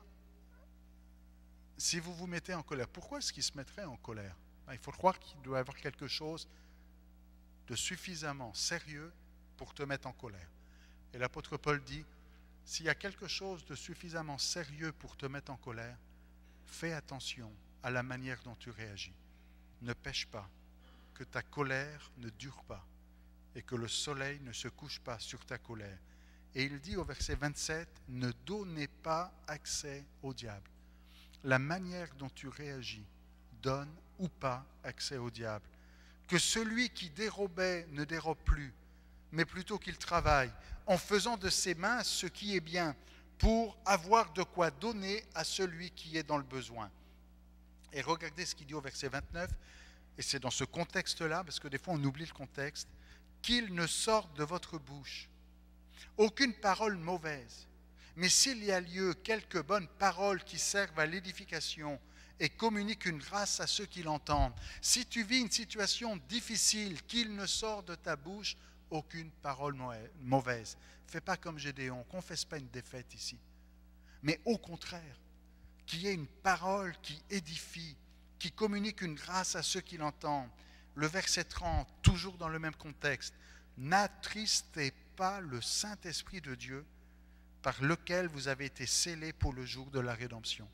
si vous vous mettez en colère, pourquoi est-ce qu'il se mettrait en colère? Il faut croire qu'il doit y avoir quelque chose de suffisamment sérieux pour te mettre en colère. Et l'apôtre Paul dit, s'il y a quelque chose de suffisamment sérieux pour te mettre en colère, fais attention à la manière dont tu réagis. Ne pêche pas, que ta colère ne dure pas et que le soleil ne se couche pas sur ta colère. Et il dit au verset 27, ne donnez pas accès au diable. La manière dont tu réagis donne ou pas accès au diable. Que celui qui dérobait ne dérobe plus, mais plutôt qu'il travaille en faisant de ses mains ce qui est bien pour avoir de quoi donner à celui qui est dans le besoin. Et regardez ce qu'il dit au verset 29, et c'est dans ce contexte-là, parce que des fois on oublie le contexte, qu'il ne sorte de votre bouche aucune parole mauvaise, mais s'il y a lieu quelques bonnes paroles qui servent à l'édification et communiquent une grâce à ceux qui l'entendent. Si tu vis une situation difficile, qu'il ne sort de ta bouche aucune parole mauvaise. Fais pas comme Gédéon, confesse pas une défaite ici. Mais au contraire, qu'il y ait une parole qui édifie, qui communique une grâce à ceux qui l'entendent. Le verset 30, toujours dans le même contexte. N'attristez pas le Saint-Esprit de Dieu par lequel vous avez été scellés pour le jour de la rédemption.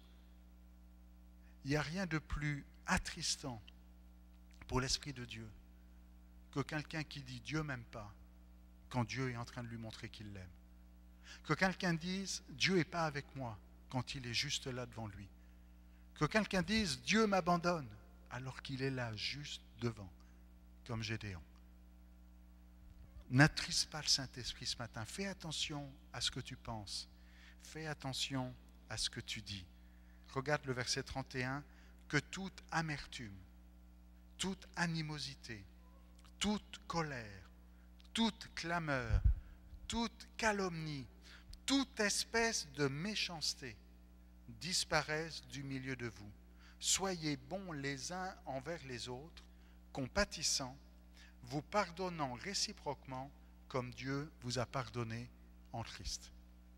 Il n'y a rien de plus attristant pour l'Esprit de Dieu que quelqu'un qui dit Dieu m'aime pas quand Dieu est en train de lui montrer qu'il l'aime. Que quelqu'un dise Dieu n'est pas avec moi quand il est juste là devant lui. Que quelqu'un dise Dieu m'abandonne alors qu'il est là juste devant, comme Gédéon. N'attriste pas le Saint-Esprit ce matin. Fais attention à ce que tu penses. Fais attention à ce que tu dis. Regarde le verset 31. Que toute amertume, toute animosité, toute colère, toute clameur, toute calomnie, toute espèce de méchanceté disparaissent du milieu de vous. Soyez bons les uns envers les autres, compatissants, vous pardonnant réciproquement comme Dieu vous a pardonné en Christ.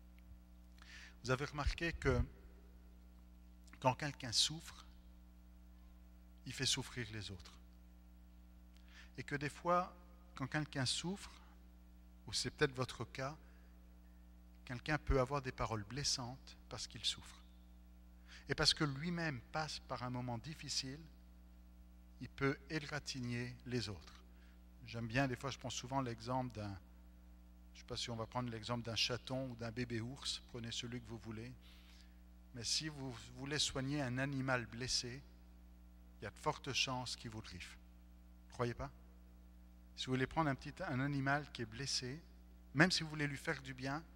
Vous avez remarqué que quand quelqu'un souffre, il fait souffrir les autres. Et que des fois, quand quelqu'un souffre, ou c'est peut-être votre cas, quelqu'un peut avoir des paroles blessantes parce qu'il souffre. Et parce que lui-même passe par un moment difficile, il peut égratigner les autres. J'aime bien, des fois je prends souvent l'exemple d'un, je ne sais pas si on va prendre l'exemple d'un chaton ou d'un bébé ours, prenez celui que vous voulez. Mais si vous voulez soigner un animal blessé, il y a de fortes chances qu'il vous griffe. Ne croyez pas? Si vous voulez prendre un animal qui est blessé, même si vous voulez lui faire du bien,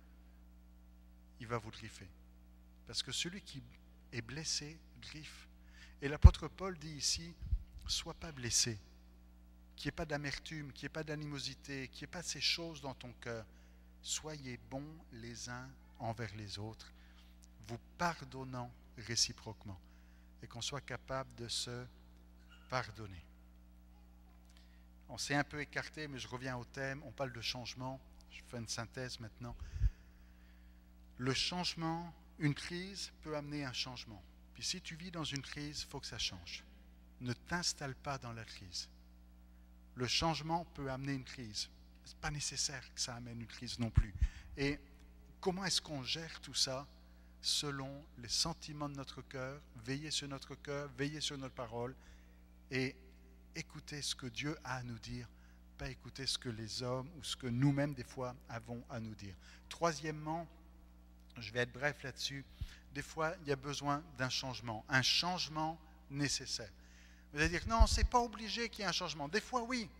il va vous griffer. Parce que celui qui est blessé griffe. Et l'apôtre Paul dit ici, sois pas blessé. Qu'il n'y ait pas d'amertume, qu'il n'y ait pas d'animosité, qu'il n'y ait pas de ces choses dans ton cœur. Soyez bons les uns envers les autres, vous pardonnant réciproquement. Et qu'on soit capable de se pardonner. On s'est un peu écarté, mais je reviens au thème. On parle de changement. Je fais une synthèse maintenant. Le changement, une crise peut amener un changement. Puis si tu vis dans une crise, il faut que ça change. Ne t'installe pas dans la crise. Le changement peut amener une crise. Ce n'est pas nécessaire que ça amène une crise non plus. Et comment est-ce qu'on gère tout ça? Selon les sentiments de notre cœur, veiller sur notre cœur, veiller sur notre parole et écouter ce que Dieu a à nous dire pas écouter ce que les hommes ou ce que nous-mêmes, des fois, avons à nous dire. Troisièmement, je vais être bref là-dessus, des fois, il y a besoin d'un changement nécessaire. Vous allez dire, non, ce n'est pas obligé qu'il y ait un changement. Des fois, oui.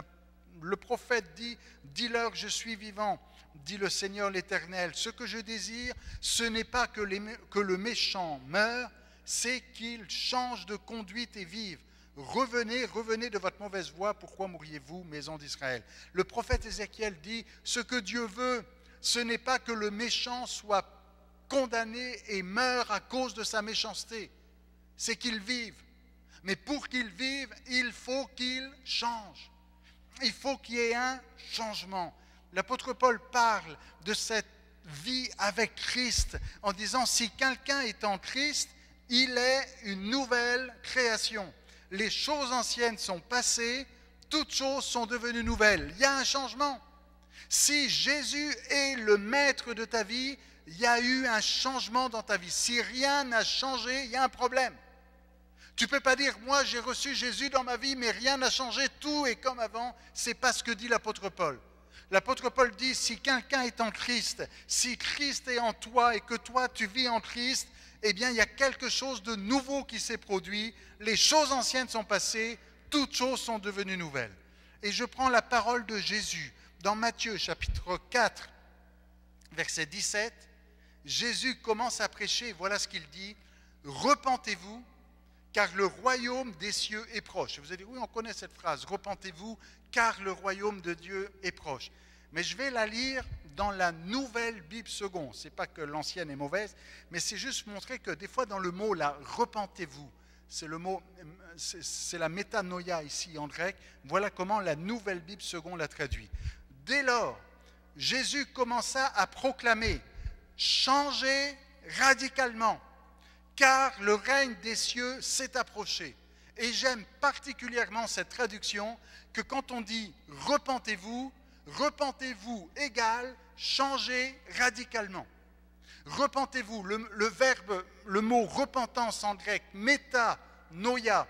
Le prophète dit, dis-leur que je suis vivant, dit le Seigneur l'Éternel. Ce que je désire, ce n'est pas que le méchant meure, c'est qu'il change de conduite et vive. Revenez de votre mauvaise voie, pourquoi mourriez-vous, maison d'Israël? Le prophète Ézéchiel dit, ce que Dieu veut, ce n'est pas que le méchant soit condamné et meure à cause de sa méchanceté, c'est qu'il vive. Mais pour qu'il vive, il faut qu'il change. Il faut qu'il y ait un changement. L'apôtre Paul parle de cette vie avec Christ en disant, si quelqu'un est en Christ, il est une nouvelle création. Les choses anciennes sont passées, toutes choses sont devenues nouvelles. Il y a un changement. Si Jésus est le maître de ta vie, il y a eu un changement dans ta vie. Si rien n'a changé, il y a un problème. Tu ne peux pas dire, moi j'ai reçu Jésus dans ma vie, mais rien n'a changé, tout est comme avant. Ce n'est pas ce que dit l'apôtre Paul. L'apôtre Paul dit, si quelqu'un est en Christ, si Christ est en toi et que toi tu vis en Christ, eh bien il y a quelque chose de nouveau qui s'est produit. Les choses anciennes sont passées, toutes choses sont devenues nouvelles. Et je prends la parole de Jésus dans Matthieu chapitre 4, verset 17. Jésus commence à prêcher, voilà ce qu'il dit, repentez-vous, car le royaume des cieux est proche. Et vous allez dire, oui, on connaît cette phrase, repentez-vous, car le royaume de Dieu est proche. Mais je vais la lire dans la nouvelle Bible seconde. Ce n'est pas que l'ancienne est mauvaise, mais c'est juste montrer que des fois dans le mot, là, repentez-vous, c'est le mot, c'est la métanoïa ici en grec. Voilà comment la nouvelle Bible seconde la traduit. Dès lors, Jésus commença à proclamer, changez radicalement, car le règne des cieux s'est approché. Et j'aime particulièrement cette traduction que quand on dit repentez-vous, repentez-vous égale changer radicalement. Repentez-vous, le verbe, le mot repentance en grec, métanoïa.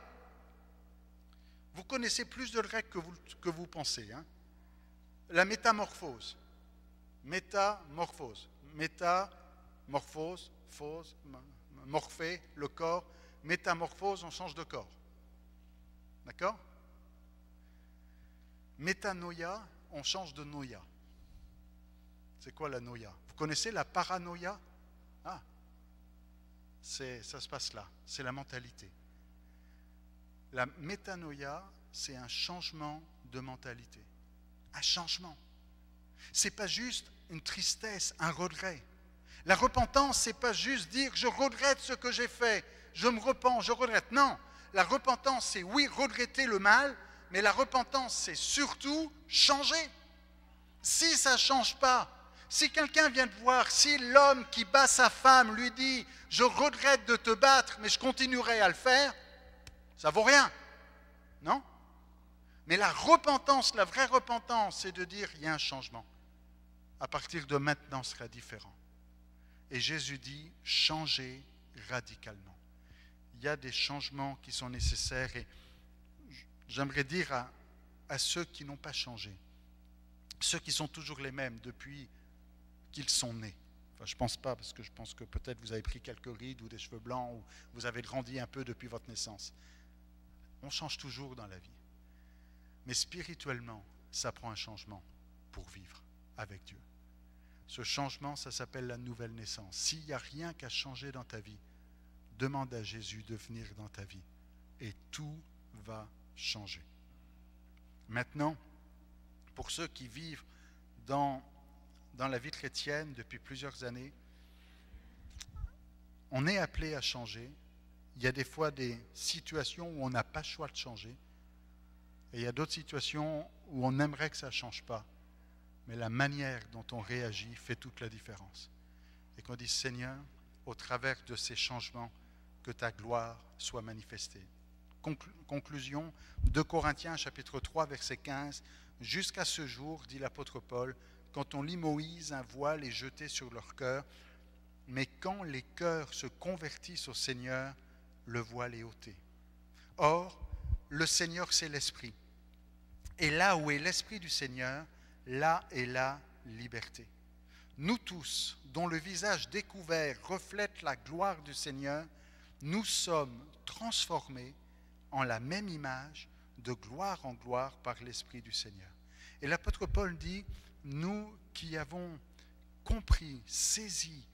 Vous connaissez plus de grec que vous pensez. Hein? La métamorphose. Métamorphose. Métamorphose, morphée, le corps. Métamorphose, on change de corps. D'accord? Métanoïa, on change de noïa. C'est quoi la noïa? Vous connaissez la paranoïa? Ah, ça se passe là, c'est la mentalité. La métanoïa, c'est un changement de mentalité. Un changement. Ce n'est pas juste une tristesse, un regret. La repentance, ce n'est pas juste dire « je regrette ce que j'ai fait, je me repens, je regrette ». Non, la repentance, c'est oui, regretter le mal, mais la repentance, c'est surtout changer. Si ça ne change pas, si quelqu'un vient te voir, si l'homme qui bat sa femme lui dit « je regrette de te battre, mais je continuerai à le faire », ça ne vaut rien, non? Mais la repentance, la vraie repentance, c'est de dire « il y a un changement. À partir de maintenant, ce sera différent ». Et Jésus dit « changez radicalement ». Il y a des changements qui sont nécessaires et j'aimerais dire à ceux qui n'ont pas changé, ceux qui sont toujours les mêmes depuis qu'ils sont nés. Enfin, je ne pense pas, parce que je pense que peut-être vous avez pris quelques rides ou des cheveux blancs ou vous avez grandi un peu depuis votre naissance. On change toujours dans la vie. Mais spirituellement, ça prend un changement pour vivre avec Dieu. Ce changement, ça s'appelle la nouvelle naissance. S'il n'y a rien qu'à changer dans ta vie, demande à Jésus de venir dans ta vie et tout va changer. Maintenant, pour ceux qui vivent dans la vie chrétienne depuis plusieurs années, on est appelé à changer. Il y a des fois des situations où on n'a pas le choix de changer. Et il y a d'autres situations où on aimerait que ça ne change pas. Mais la manière dont on réagit fait toute la différence. Et qu'on dise, Seigneur, au travers de ces changements, que ta gloire soit manifestée. Conclusion, 2 Corinthiens chapitre 3, verset 15. Jusqu'à ce jour, dit l'apôtre Paul, quand on lit Moïse, un voile est jeté sur leur cœur, mais quand les cœurs se convertissent au Seigneur, le voile est ôté. Or, le Seigneur, c'est l'Esprit. Et là où est l'Esprit du Seigneur, là est la liberté. Nous tous, dont le visage découvert reflète la gloire du Seigneur, nous sommes transformés en la même image, de gloire en gloire par l'Esprit du Seigneur. Et l'apôtre Paul dit, nous qui avons compris, saisi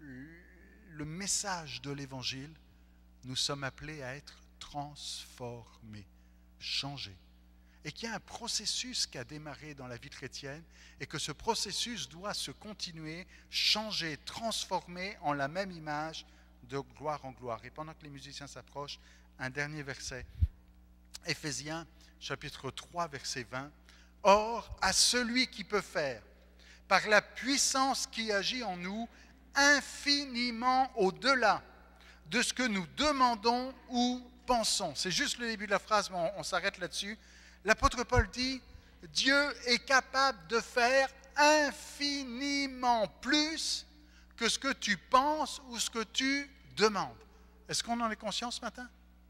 le message de l'Évangile, nous sommes appelés à être transformés, changés. Et qu'il y a un processus qui a démarré dans la vie chrétienne et que ce processus doit se continuer, changer, transformer en la même image de gloire en gloire. Et pendant que les musiciens s'approchent, un dernier verset. Éphésiens chapitre 3, verset 20. Or, à celui qui peut faire, par la puissance qui agit en nous, infiniment au-delà de ce que nous demandons ou pensons. C'est juste le début de la phrase, mais on s'arrête là-dessus. L'apôtre Paul dit, Dieu est capable de faire infiniment plus que ce que tu penses ou ce que tu demandes. Est-ce qu'on en est conscient ce matin?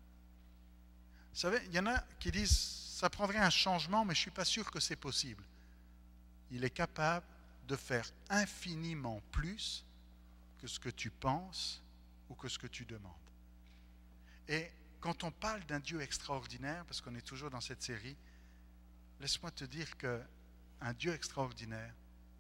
Vous savez, il y en a qui disent, ça prendrait un changement, mais je ne suis pas sûr que c'est possible. Il est capable de faire infiniment plus que ce que tu penses ou que ce que tu demandes. Et quand on parle d'un Dieu extraordinaire, parce qu'on est toujours dans cette série, laisse-moi te dire qu'un Dieu extraordinaire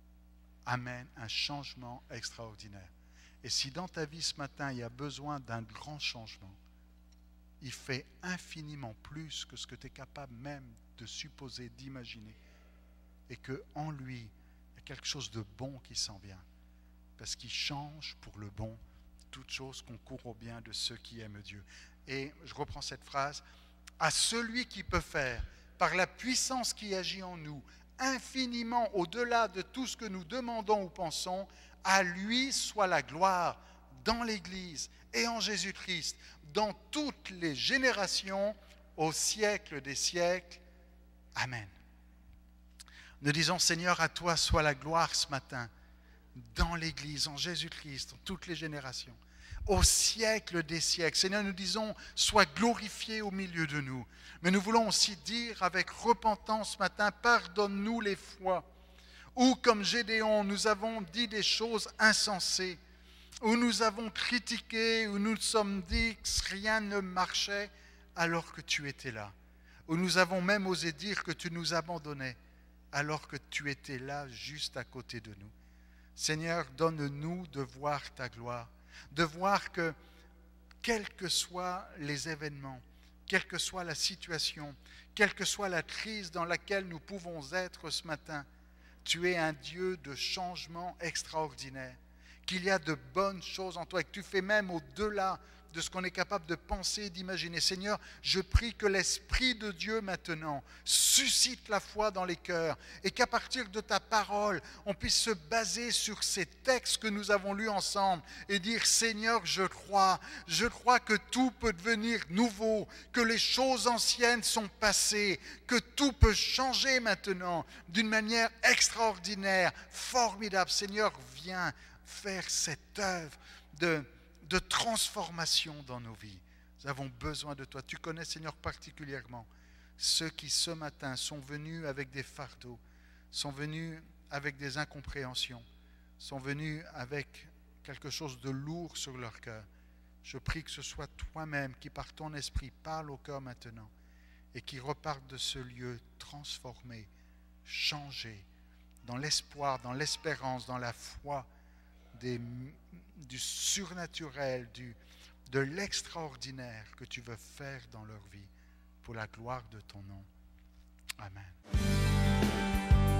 amène un changement extraordinaire. Et si dans ta vie ce matin, il y a besoin d'un grand changement, il fait infiniment plus que ce que tu es capable même de supposer, d'imaginer. Et qu'en lui, il y a quelque chose de bon qui s'en vient. Parce qu'il change pour le bon toutes choses concourent au bien de ceux qui aiment Dieu. Et je reprends cette phrase. À celui qui peut faire, par la puissance qui agit en nous, infiniment au-delà de tout ce que nous demandons ou pensons, à lui soit la gloire dans l'Église et en Jésus-Christ, dans toutes les générations, au siècle des siècles. Amen. Nous disons, Seigneur, à toi soit la gloire ce matin, dans l'Église, en Jésus-Christ, dans toutes les générations, au siècle des siècles. Seigneur, nous disons, sois glorifié au milieu de nous. Mais nous voulons aussi dire avec repentance ce matin, pardonne-nous les fois où, comme Gédéon, nous avons dit des choses insensées, où nous avons critiqué, où nous nous sommes dit que rien ne marchait alors que tu étais là, où nous avons même osé dire que tu nous abandonnais alors que tu étais là juste à côté de nous. Seigneur, donne-nous de voir ta gloire, de voir que, quels que soient les événements, quelle que soit la situation, quelle que soit la crise dans laquelle nous pouvons être ce matin, tu es un Dieu de changement extraordinaire, qu'il y a de bonnes choses en toi et que tu fais même au-delà de ce qu'on est capable de penser et d'imaginer. Seigneur, je prie que l'Esprit de Dieu maintenant suscite la foi dans les cœurs et qu'à partir de ta parole, on puisse se baser sur ces textes que nous avons lus ensemble et dire, Seigneur, je crois que tout peut devenir nouveau, que les choses anciennes sont passées, que tout peut changer maintenant d'une manière extraordinaire, formidable. Seigneur, viens faire cette œuvre de transformation dans nos vies. Nous avons besoin de toi. Tu connais, Seigneur, particulièrement ceux qui ce matin sont venus avec des fardeaux, sont venus avec des incompréhensions, sont venus avec quelque chose de lourd sur leur cœur. Je prie que ce soit toi-même qui, par ton esprit, parle au cœur maintenant et qui reparte de ce lieu transformé, changé, dans l'espoir, dans l'espérance, dans la foi, du surnaturel, de l'extraordinaire que tu veux faire dans leur vie pour la gloire de ton nom. Amen.